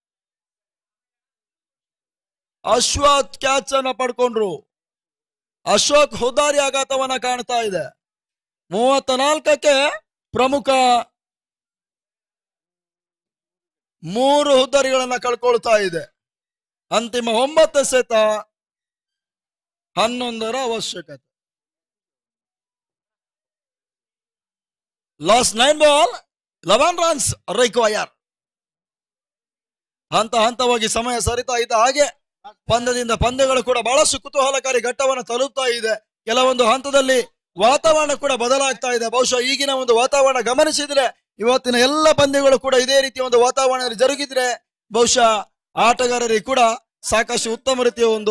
ಅಶ್ವಥ್ ಕ್ಯಾಚ್ ಅನ್ನ ಪಡ್ಕೊಂಡ್ರು. ಅಶೋಕ್ ಹುದ್ದಾರಿ ಆಘಾತವನ್ನ ಕಾಣ್ತಾ ಇದೆ. ಮೂವತ್ತ ನಾಲ್ಕಕ್ಕೆ ಪ್ರಮುಖ ಮೂರು ಹುದ್ದಾರಿಗಳನ್ನ ಕಳ್ಕೊಳ್ತಾ ಇದೆ. ಅಂತಿಮ ಒಂಬತ್ತು ಸೆತ ಹನ್ನೊಂದರ ಅವಶ್ಯಕತೆ. Last nine ball eleven runs require. ಹಂತ ಹಂತವಾಗಿ ಸಮಯ ಸರಿತಾ ಇದ್ದ ಹಾಗೆ ಪಂದ್ಯದಿಂದ ಪಂದ್ಯಗಳು ಕೂಡ ಬಹಳಷ್ಟು ಕುತೂಹಲಕಾರಿ ಘಟ್ಟವನ್ನು ತಲುಪ್ತಾ ಇದೆ. ಕೆಲವೊಂದು ಹಂತದಲ್ಲಿ ವಾತಾವರಣ ಕೂಡ ಬದಲಾಗ್ತಾ ಇದೆ. ಬಹುಶಃ ಈಗಿನ ಒಂದು ವಾತಾವರಣ ಗಮನಿಸಿದ್ರೆ ಇವತ್ತಿನ ಎಲ್ಲ ಪಂದ್ಯಗಳು ಕೂಡ ಇದೇ ರೀತಿಯ ಒಂದು ವಾತಾವರಣದಲ್ಲಿ ಜರುಗಿದ್ರೆ ಬಹುಶಃ ಆಟಗಾರರಿಗೆ ಕೂಡ ಸಾಕಷ್ಟು ಉತ್ತಮ ರೀತಿಯ ಒಂದು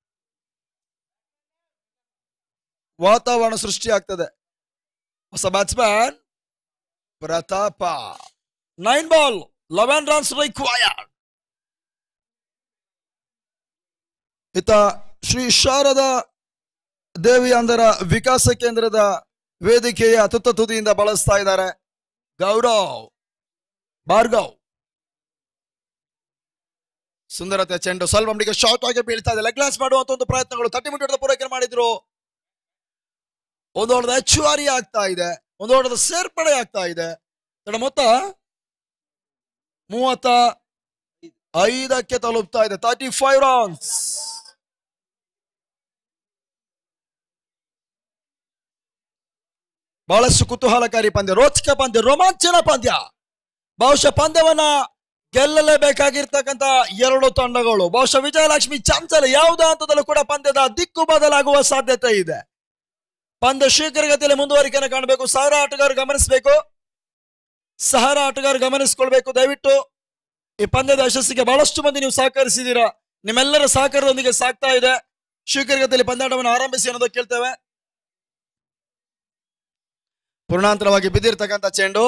ವಾತಾವರಣ ಸೃಷ್ಟಿಯಾಗ್ತದೆ. ಹೊಸ batsman Pratap, nine ball eleven runs required. ಇತ್ತ ಶ್ರೀ ಶಾರದಾ ದೇವಿ ಅಂದರ ವಿಕಾಸ ಕೇಂದ್ರದ ವೇದಿಕೆಯ ತುತ್ತ ತುದಿಯಿಂದ ಬಳಸ್ತಾ ಇದ್ದಾರೆ ಗೌರವ್ ಭಾರ್ಗವ್. ಸುಂದರತೆ ಚೆಂಡು ಸ್ವಲ್ಪ ಮಟ್ಟಿಗೆ ಶಾರ್ಟ್ ಆಗಿ ಬೀಳ್ತಾ ಇದೆ. ಲೆಗ್ ಲಾಸ್ ಮಾಡುವಂತ ಒಂದು ಪ್ರಯತ್ನಗಳು ತಟ್ಟಿ ಮುಟ್ಟಿದ ಪೂರೈಕೆ ಮಾಡಿದ್ರು. ಒಂದು ಓಟದ ಹೆಚ್ಚುವರಿ ಆಗ್ತಾ ಇದೆ, ಒಂದು ಓಟದ ಸೇರ್ಪಡೆ ಆಗ್ತಾ ಇದೆ. ತಡ ಮೊತ್ತ ಮೂವತ್ತ ಐದಕ್ಕೆ ತಲುಪ್ತಾ ಇದೆ. Thirty five runs. ಬಹಳಷ್ಟು ಕುತೂಹಲಕಾರಿ ಪಂದ್ಯ, ರೋಚಕ ಪಂದ್ಯ, ರೋಮಾಂಚನ ಪಂದ್ಯ. ಬಹುಶಃ ಪಂದ್ಯವನ್ನ ಗೆಲ್ಲಲೇಬೇಕಾಗಿರ್ತಕ್ಕಂಥ ಎರಡು ತಂಡಗಳು. ಬಹುಶಃ ವಿಜಯಲಕ್ಷ್ಮಿ ಚಾಂಚಲ ಯಾವುದೇ ಹಂತದಲ್ಲೂ ಕೂಡ ಪಂದ್ಯದ ದಿಕ್ಕು ಬದಲಾಗುವ ಸಾಧ್ಯತೆ ಇದೆ. ಪಂದ್ಯ ಶೀಘ್ರಗತಿಯಲ್ಲಿ ಮುಂದುವರಿಕೆಯನ್ನು ಕಾಣಬೇಕು. ಸಹರ ಆಟಗಾರರು ಗಮನಿಸಬೇಕು, ಸಹರ ಆಟಗಾರರು ಗಮನಿಸಿಕೊಳ್ಬೇಕು. ದಯವಿಟ್ಟು ಈ ಪಂದ್ಯದ ಯಶಸ್ಸಿಗೆ ಬಹಳಷ್ಟು ಮಂದಿ ನೀವು ಸಹಕರಿಸಿದ್ದೀರಾ. ನಿಮ್ಮೆಲ್ಲರ ಸಹಕಾರದೊಂದಿಗೆ ಸಾಗ್ತಾ ಇದೆ. ಶೀಘ್ರಗತಿಯಲ್ಲಿ ಪಂದ್ಯಾಟವನ್ನು ಆರಂಭಿಸಿ ಅನ್ನೋದು ಕೇಳ್ತೇವೆ. ಪೂರ್ಣಾಂತರವಾಗಿ ಬಿದ್ದಿರ್ತಕ್ಕಂಥ ಚೆಂಡು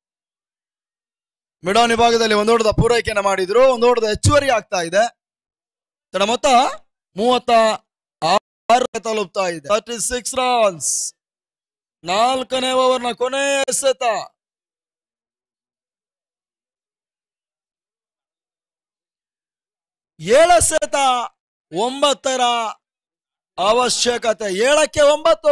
ಮಿಡಾನ್ ವಿಭಾಗದಲ್ಲಿ ಒಂದೋಟದ ಪೂರೈಕೆಯನ್ನು ಮಾಡಿದ್ರು. ಒಂದೋಟದ ಹೆಚ್ಚುವರಿ ಆಗ್ತಾ ಇದೆ. ತಡ ಮೊತ್ತ ಮೂವತ್ತ ಆರು ತಲುಪ್ತಾ ಇದೆ. Thirty six runs. ನಾಲ್ಕನೇ ಓವರ್ನ ಕೊನೆಯ ಎಸೆತ. ಏಳೆಸೆತ ಒಂಬತ್ತರ ಅವಶ್ಯಕತೆ. ಏಳಕ್ಕೆ ಒಂಬತ್ತು.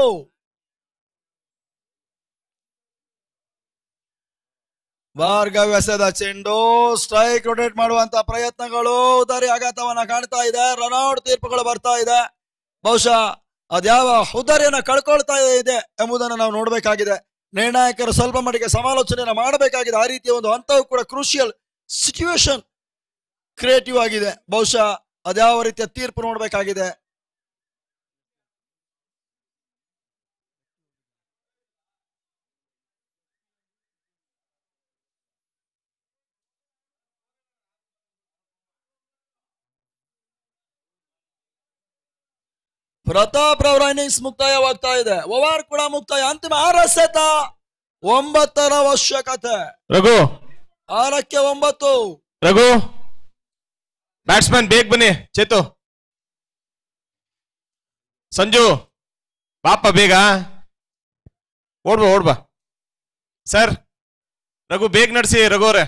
ಭಾರ್ಗವ್ ಎಸೆದ ಚೆಂಡು ಸ್ಟ್ರೈಕ್ ರೊಟೇಟ್ ಮಾಡುವಂತ ಪ್ರಯತ್ನಗಳು ಉದಾರಿ ಆಘಾತವನ್ನ ಕಾಣ್ತಾ ಇದೆ. ರನ್ಔಟ್ ತೀರ್ಪುಗಳು ಬರ್ತಾ ಇದೆ. ಬಹುಶಃ ಅದ್ಯಾವ ಉದಾರಿಯನ್ನ ಕಳ್ಕೊಳ್ತಾ ಇದೆ ಎಂಬುದನ್ನು ನಾವು ನೋಡ್ಬೇಕಾಗಿದೆ. ನಿರ್ಣಾಯಕರು ಸ್ವಲ್ಪ ಮಟ್ಟಿಗೆ ಸಮಾಲೋಚನೆಯನ್ನ ಮಾಡಬೇಕಾಗಿದೆ. ಆ ರೀತಿಯ ಒಂದು ಹಂತವು ಕೂಡ ಕ್ರೂಷಿಯಲ್ ಸಿಚುವೇಶನ್ ಕ್ರಿಯೇಟಿವ್ ಆಗಿದೆ. ಬಹುಶಃ ಅದ್ಯಾವ ರೀತಿಯ ತೀರ್ಪು ನೋಡ್ಬೇಕಾಗಿದೆ. ಪ್ರತಾಪ್ ರವರ ಇನ್ನಿಂಗ್ಸ್ ಮುಕ್ತಾಯವಾಗ್ತಾ ಇದೆ. ಓವರ್ ಕೂಡ ಮುಕ್ತಾಯ. ಅಂತಿಮ ಆರ ಎಸೆತ ಒಂಬತ್ತರ ಅವಶ್ಯಕತೆ. ರಘು ಆರಕ್ಕೆ ಒಂಬತ್ತು. ರಘು ಬ್ಯಾಟ್ಸ್ಮನ್ ಬೇಗ ಬನ್ನಿ. ಚೇತು, ಸಂಜು ಬಾಪ ಬೇಗ ಓಡ್ಬಾ ಓಡ್ಬಾ. ಸರ್ ರಘು ಬೇಗ ನಡೆಸಿ. ರಘು ಅವರೇ,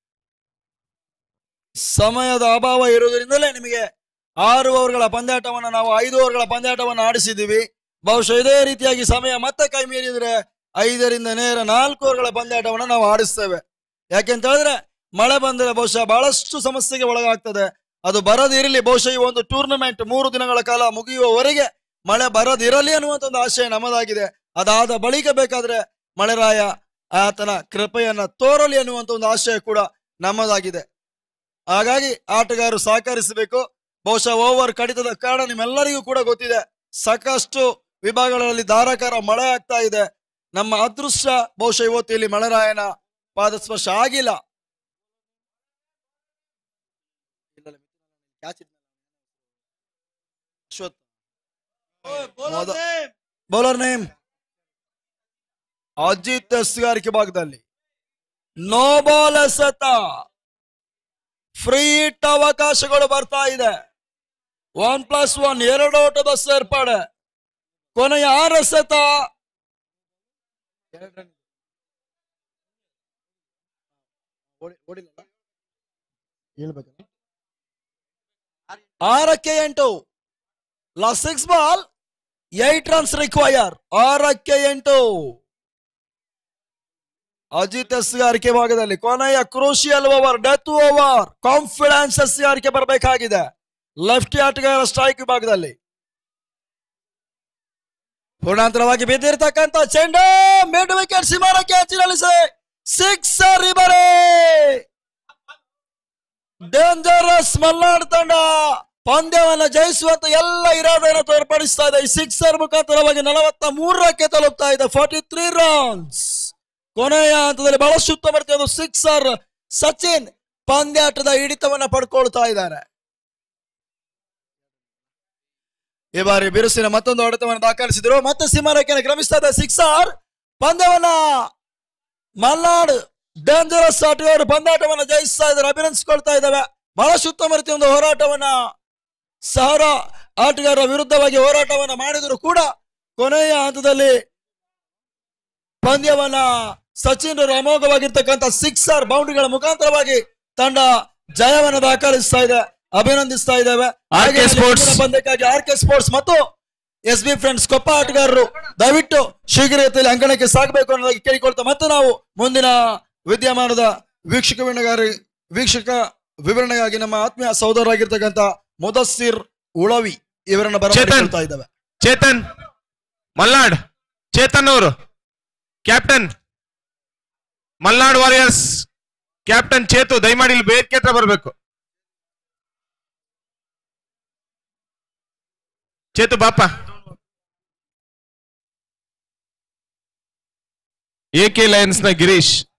ಸಮಯದ ಅಭಾವ ಇರುವುದರಿಂದಲೇ ನಿಮಗೆ ಆರು ಓವರ್ಗಳ ಪಂದ್ಯಾಟವನ್ನು ನಾವು ಐದು ಓವರ್ಗಳ ಪಂದ್ಯಾಟವನ್ನು ಆಡಿಸಿದ್ದೀವಿ. ಬಹುಶಃ ಇದೇ ರೀತಿಯಾಗಿ ಸಮಯ ಮತ್ತೆ ಕೈ ಮೀರಿದ್ರೆ ಐದರಿಂದ ನೇರ ನಾಲ್ಕು ಓವರ್ಗಳ ಪಂದ್ಯಾಟವನ್ನು ನಾವು ಆಡಿಸ್ತೇವೆ. ಯಾಕೆಂತ ಹೇಳಿದ್ರೆ ಮಳೆ ಬಂದರೆ ಬಹುಶಃ ಬಹಳಷ್ಟು ಸಮಸ್ಯೆಗೆ ಒಳಗಾಗ್ತದೆ. ಅದು ಬರದಿರಲಿ. ಬಹುಶಃ ಈ ಒಂದು ಟೂರ್ನಮೆಂಟ್ ಮೂರು ದಿನಗಳ ಕಾಲ ಮುಗಿಯುವವರೆಗೆ ಮಳೆ ಬರದಿರಲಿ ಅನ್ನುವಂಥ ಒಂದು ಆಶಯ ನಮ್ಮದಾಗಿದೆ. ಅದಾದ ಬಳಿಕ ಬೇಕಾದ್ರೆ ಮಳೆರಾಯ ಆತನ ಕೃಪೆಯನ್ನ ತೋರಲಿ ಅನ್ನುವಂಥ ಒಂದು ಆಶಯ ಕೂಡ ನಮ್ಮದಾಗಿದೆ. ಹಾಗಾಗಿ ಆಟಗಾರರು ಸಹಕರಿಸಬೇಕು. ಬಹುಶಃ ಓವರ್ ಕಡಿತದ ಕಾರಣ ನಿಮ್ಮೆಲ್ಲರಿಗೂ ಕೂಡ ಗೊತ್ತಿದೆ, ಸಾಕಷ್ಟು ವಿಭಾಗಗಳಲ್ಲಿ ಧಾರಾಕಾರ ಮಳೆ ಆಗ್ತಾ ಇದೆ. ನಮ್ಮ ಅದೃಷ್ಟ ಬಹುಶಃ ಇವತ್ತು ಇಲ್ಲಿ ಮಳೆರಾಯನ ಪಾದಸ್ಪರ್ಶ ಆಗಿಲ್ಲ. ಬೌಲರ್ ನೇಮ್ ಅಜಿತ್ ಎಸ್ಗಾರಿಕೆ ಭಾಗದಲ್ಲಿ ನೋ ಬಾಲ್ ಎಸೆತ. ಫ್ರೀ ಹಿಟ್ ಅವಕಾಶಗಳು ಬರ್ತಾ ಇದೆ. ಒನ್ ಪ್ಲಸ್ ಒನ್ ಎರಡು ಓಟದ ಸೇರ್ಪಡೆ. ಕೊನೆಯ ಆರು ಎಸೆತ ಆರಕ್ಕೆ ಎಂಟು. Last six ball eight runs require. ಆರಕ್ಕೆ ಎಂಟು. ಅಜಿತ್ ಎಸ್ಗಾರಿಕೆ ಭಾಗದಲ್ಲಿ ಕೊನೆಯ crucial over, death over. Confidence ಎಸ್ಗಾರಿಕೆ ಬರಬೇಕಾಗಿದೆ. ಲೆಫ್ಟ್ ಆಟಗಾರ ಸ್ಟ್ರೈಕ್ ವಿಭಾಗದಲ್ಲಿ ಪೂರ್ಣಾಂತರವಾಗಿ ಬಿದ್ದಿರ್ತಕ್ಕಂಥ ಚೆಂಡು ಮಿಡ್ ವಿಕೆಟ್ ಸೀಮಾರಕ್ಕೆ ಹಚ್ಚಿರಲಿಸಿ ಸಿಕ್ಸರ್. ಇವರೇ ಡೇಂಜರಸ್ ಮಲ್ನಾಡ್ ತಂಡ ಪಂದ್ಯವನ್ನ ಜಯಿಸುವಂತ ಎಲ್ಲ ಇರಾದೆಯನ್ನು ತೋರ್ಪಡಿಸ್ತಾ ಇದೆ. ಈ ಸಿಕ್ಸರ್ ಮುಖಾಂತರವಾಗಿ ನಲವತ್ತ ಮೂರಕ್ಕೆ ತಲುಪ್ತಾ ಇದೆ. ಫಾರ್ಟಿ ತ್ರೀ ರನ್ಸ್ ಕೊನೆಯ ಹಂತದಲ್ಲಿ ಬಹಳಷ್ಟು ಉತ್ತಮ ರೀತಿಯ ಸಿಕ್ಸರ್. ಸಚಿನ್ ಪಂದ್ಯಾಟದ ಹಿಡಿತವನ್ನ ಪಡ್ಕೊಳ್ತಾ ಇದ್ದಾರೆ. ಈ ಬಾರಿ ಬಿರುಸಿನ ಮತ್ತೊಂದು ಹೊಡೆತವನ್ನು ದಾಖಲಿಸಿದ್ರು. ಮತ್ತೆ ಸಿಂಹರೇಖೆಯನ್ನು ಕ್ರಮಿಸ್ತಾ ಇದೆ ಸಿಕ್ಸರ್. ಪಂದ್ಯವನ್ನ ಮಲ್ನಾಡ್ ಡೇಂಜರಸ್ ಆಟಗಾರರು ಪಂದ್ಯಾಟವನ್ನ ಜಯಿಸ್ತಾ ಇದ್ದಾರೆ, ಅಭಿನಂದಿಸಿಕೊಳ್ತಾ ಇದ್ದಾವೆ. ಬಹಳಷ್ಟು ಉತ್ತಮ ರೀತಿಯ ಒಂದು ಹೋರಾಟವನ್ನ ಸಹರ ಆಟಗಾರರ ವಿರುದ್ಧವಾಗಿ ಹೋರಾಟವನ್ನ ಮಾಡಿದ್ರು ಕೂಡ ಕೊನೆಯ ಹಂತದಲ್ಲಿ ಪಂದ್ಯವನ್ನ ಸಚಿನ್ ಅಮೋಘವಾಗಿರ್ತಕ್ಕಂಥ ಸಿಕ್ಸರ್ ಬೌಂಡ್ರಿಗಳ ಮುಖಾಂತರವಾಗಿ ತಂಡ ಜಯವನ್ನು ದಾಖಲಿಸ್ತಾ ಇದೆ, ಅಭಿನಂದಿಸ್ತಾ ಇದ್ದೇವೆ. ಪಂದ್ಯಕ್ಕಾಗಿ ಆರ್ ಕೆ ಸ್ಪೋರ್ಟ್ಸ್ ಮತ್ತು ಎಸ್ ಬಿ ಫ್ರೆಂಡ್ಸ್ ಕೊಪ್ಪ ಆಟಗಾರರು ದಯವಿಟ್ಟು ಶೀಘ್ರತೆಯಲ್ಲಿ ಅಂಗಣಕ್ಕೆ ಸಾಗಬೇಕು ಅನ್ನೋದಾಗಿ ಕೇಳಿಕೊಳ್ತಾ ಮತ್ತೆ ನಾವು ಮುಂದಿನ ವಿದ್ಯಮಾನದ ವೀಕ್ಷಕ ವಿವರಣೆಗಾರಿ ವೀಕ್ಷಕ ವಿವರಣೆಗಾಗಿ ನಮ್ಮ ಆತ್ಮೀಯ ಸಹೋದರರಾಗಿರ್ತಕ್ಕಂಥ ಮುದಸ್ಸಿರ್ ಉಳವಿ ಇವರನ್ನ ಬರಮಾಡಿಕೊಳ್ತಾ ಇದ್ದೇವೆ. ಚೇತನ್ ಮಲ್ನಾಡ್, ಚೇತನ್ ಅವರು captain Malnad warriors captain Chetu ದಯಮಾಡಿ ಇಲ್ಲಿ ವೇದಿಕೆ ಹತ್ರ ಬರಬೇಕು. ಚೇತು ಬಾಪ. ಎ ಕೆ ಲಯನ್ಸ್ ನ ಗಿರೀಶ್.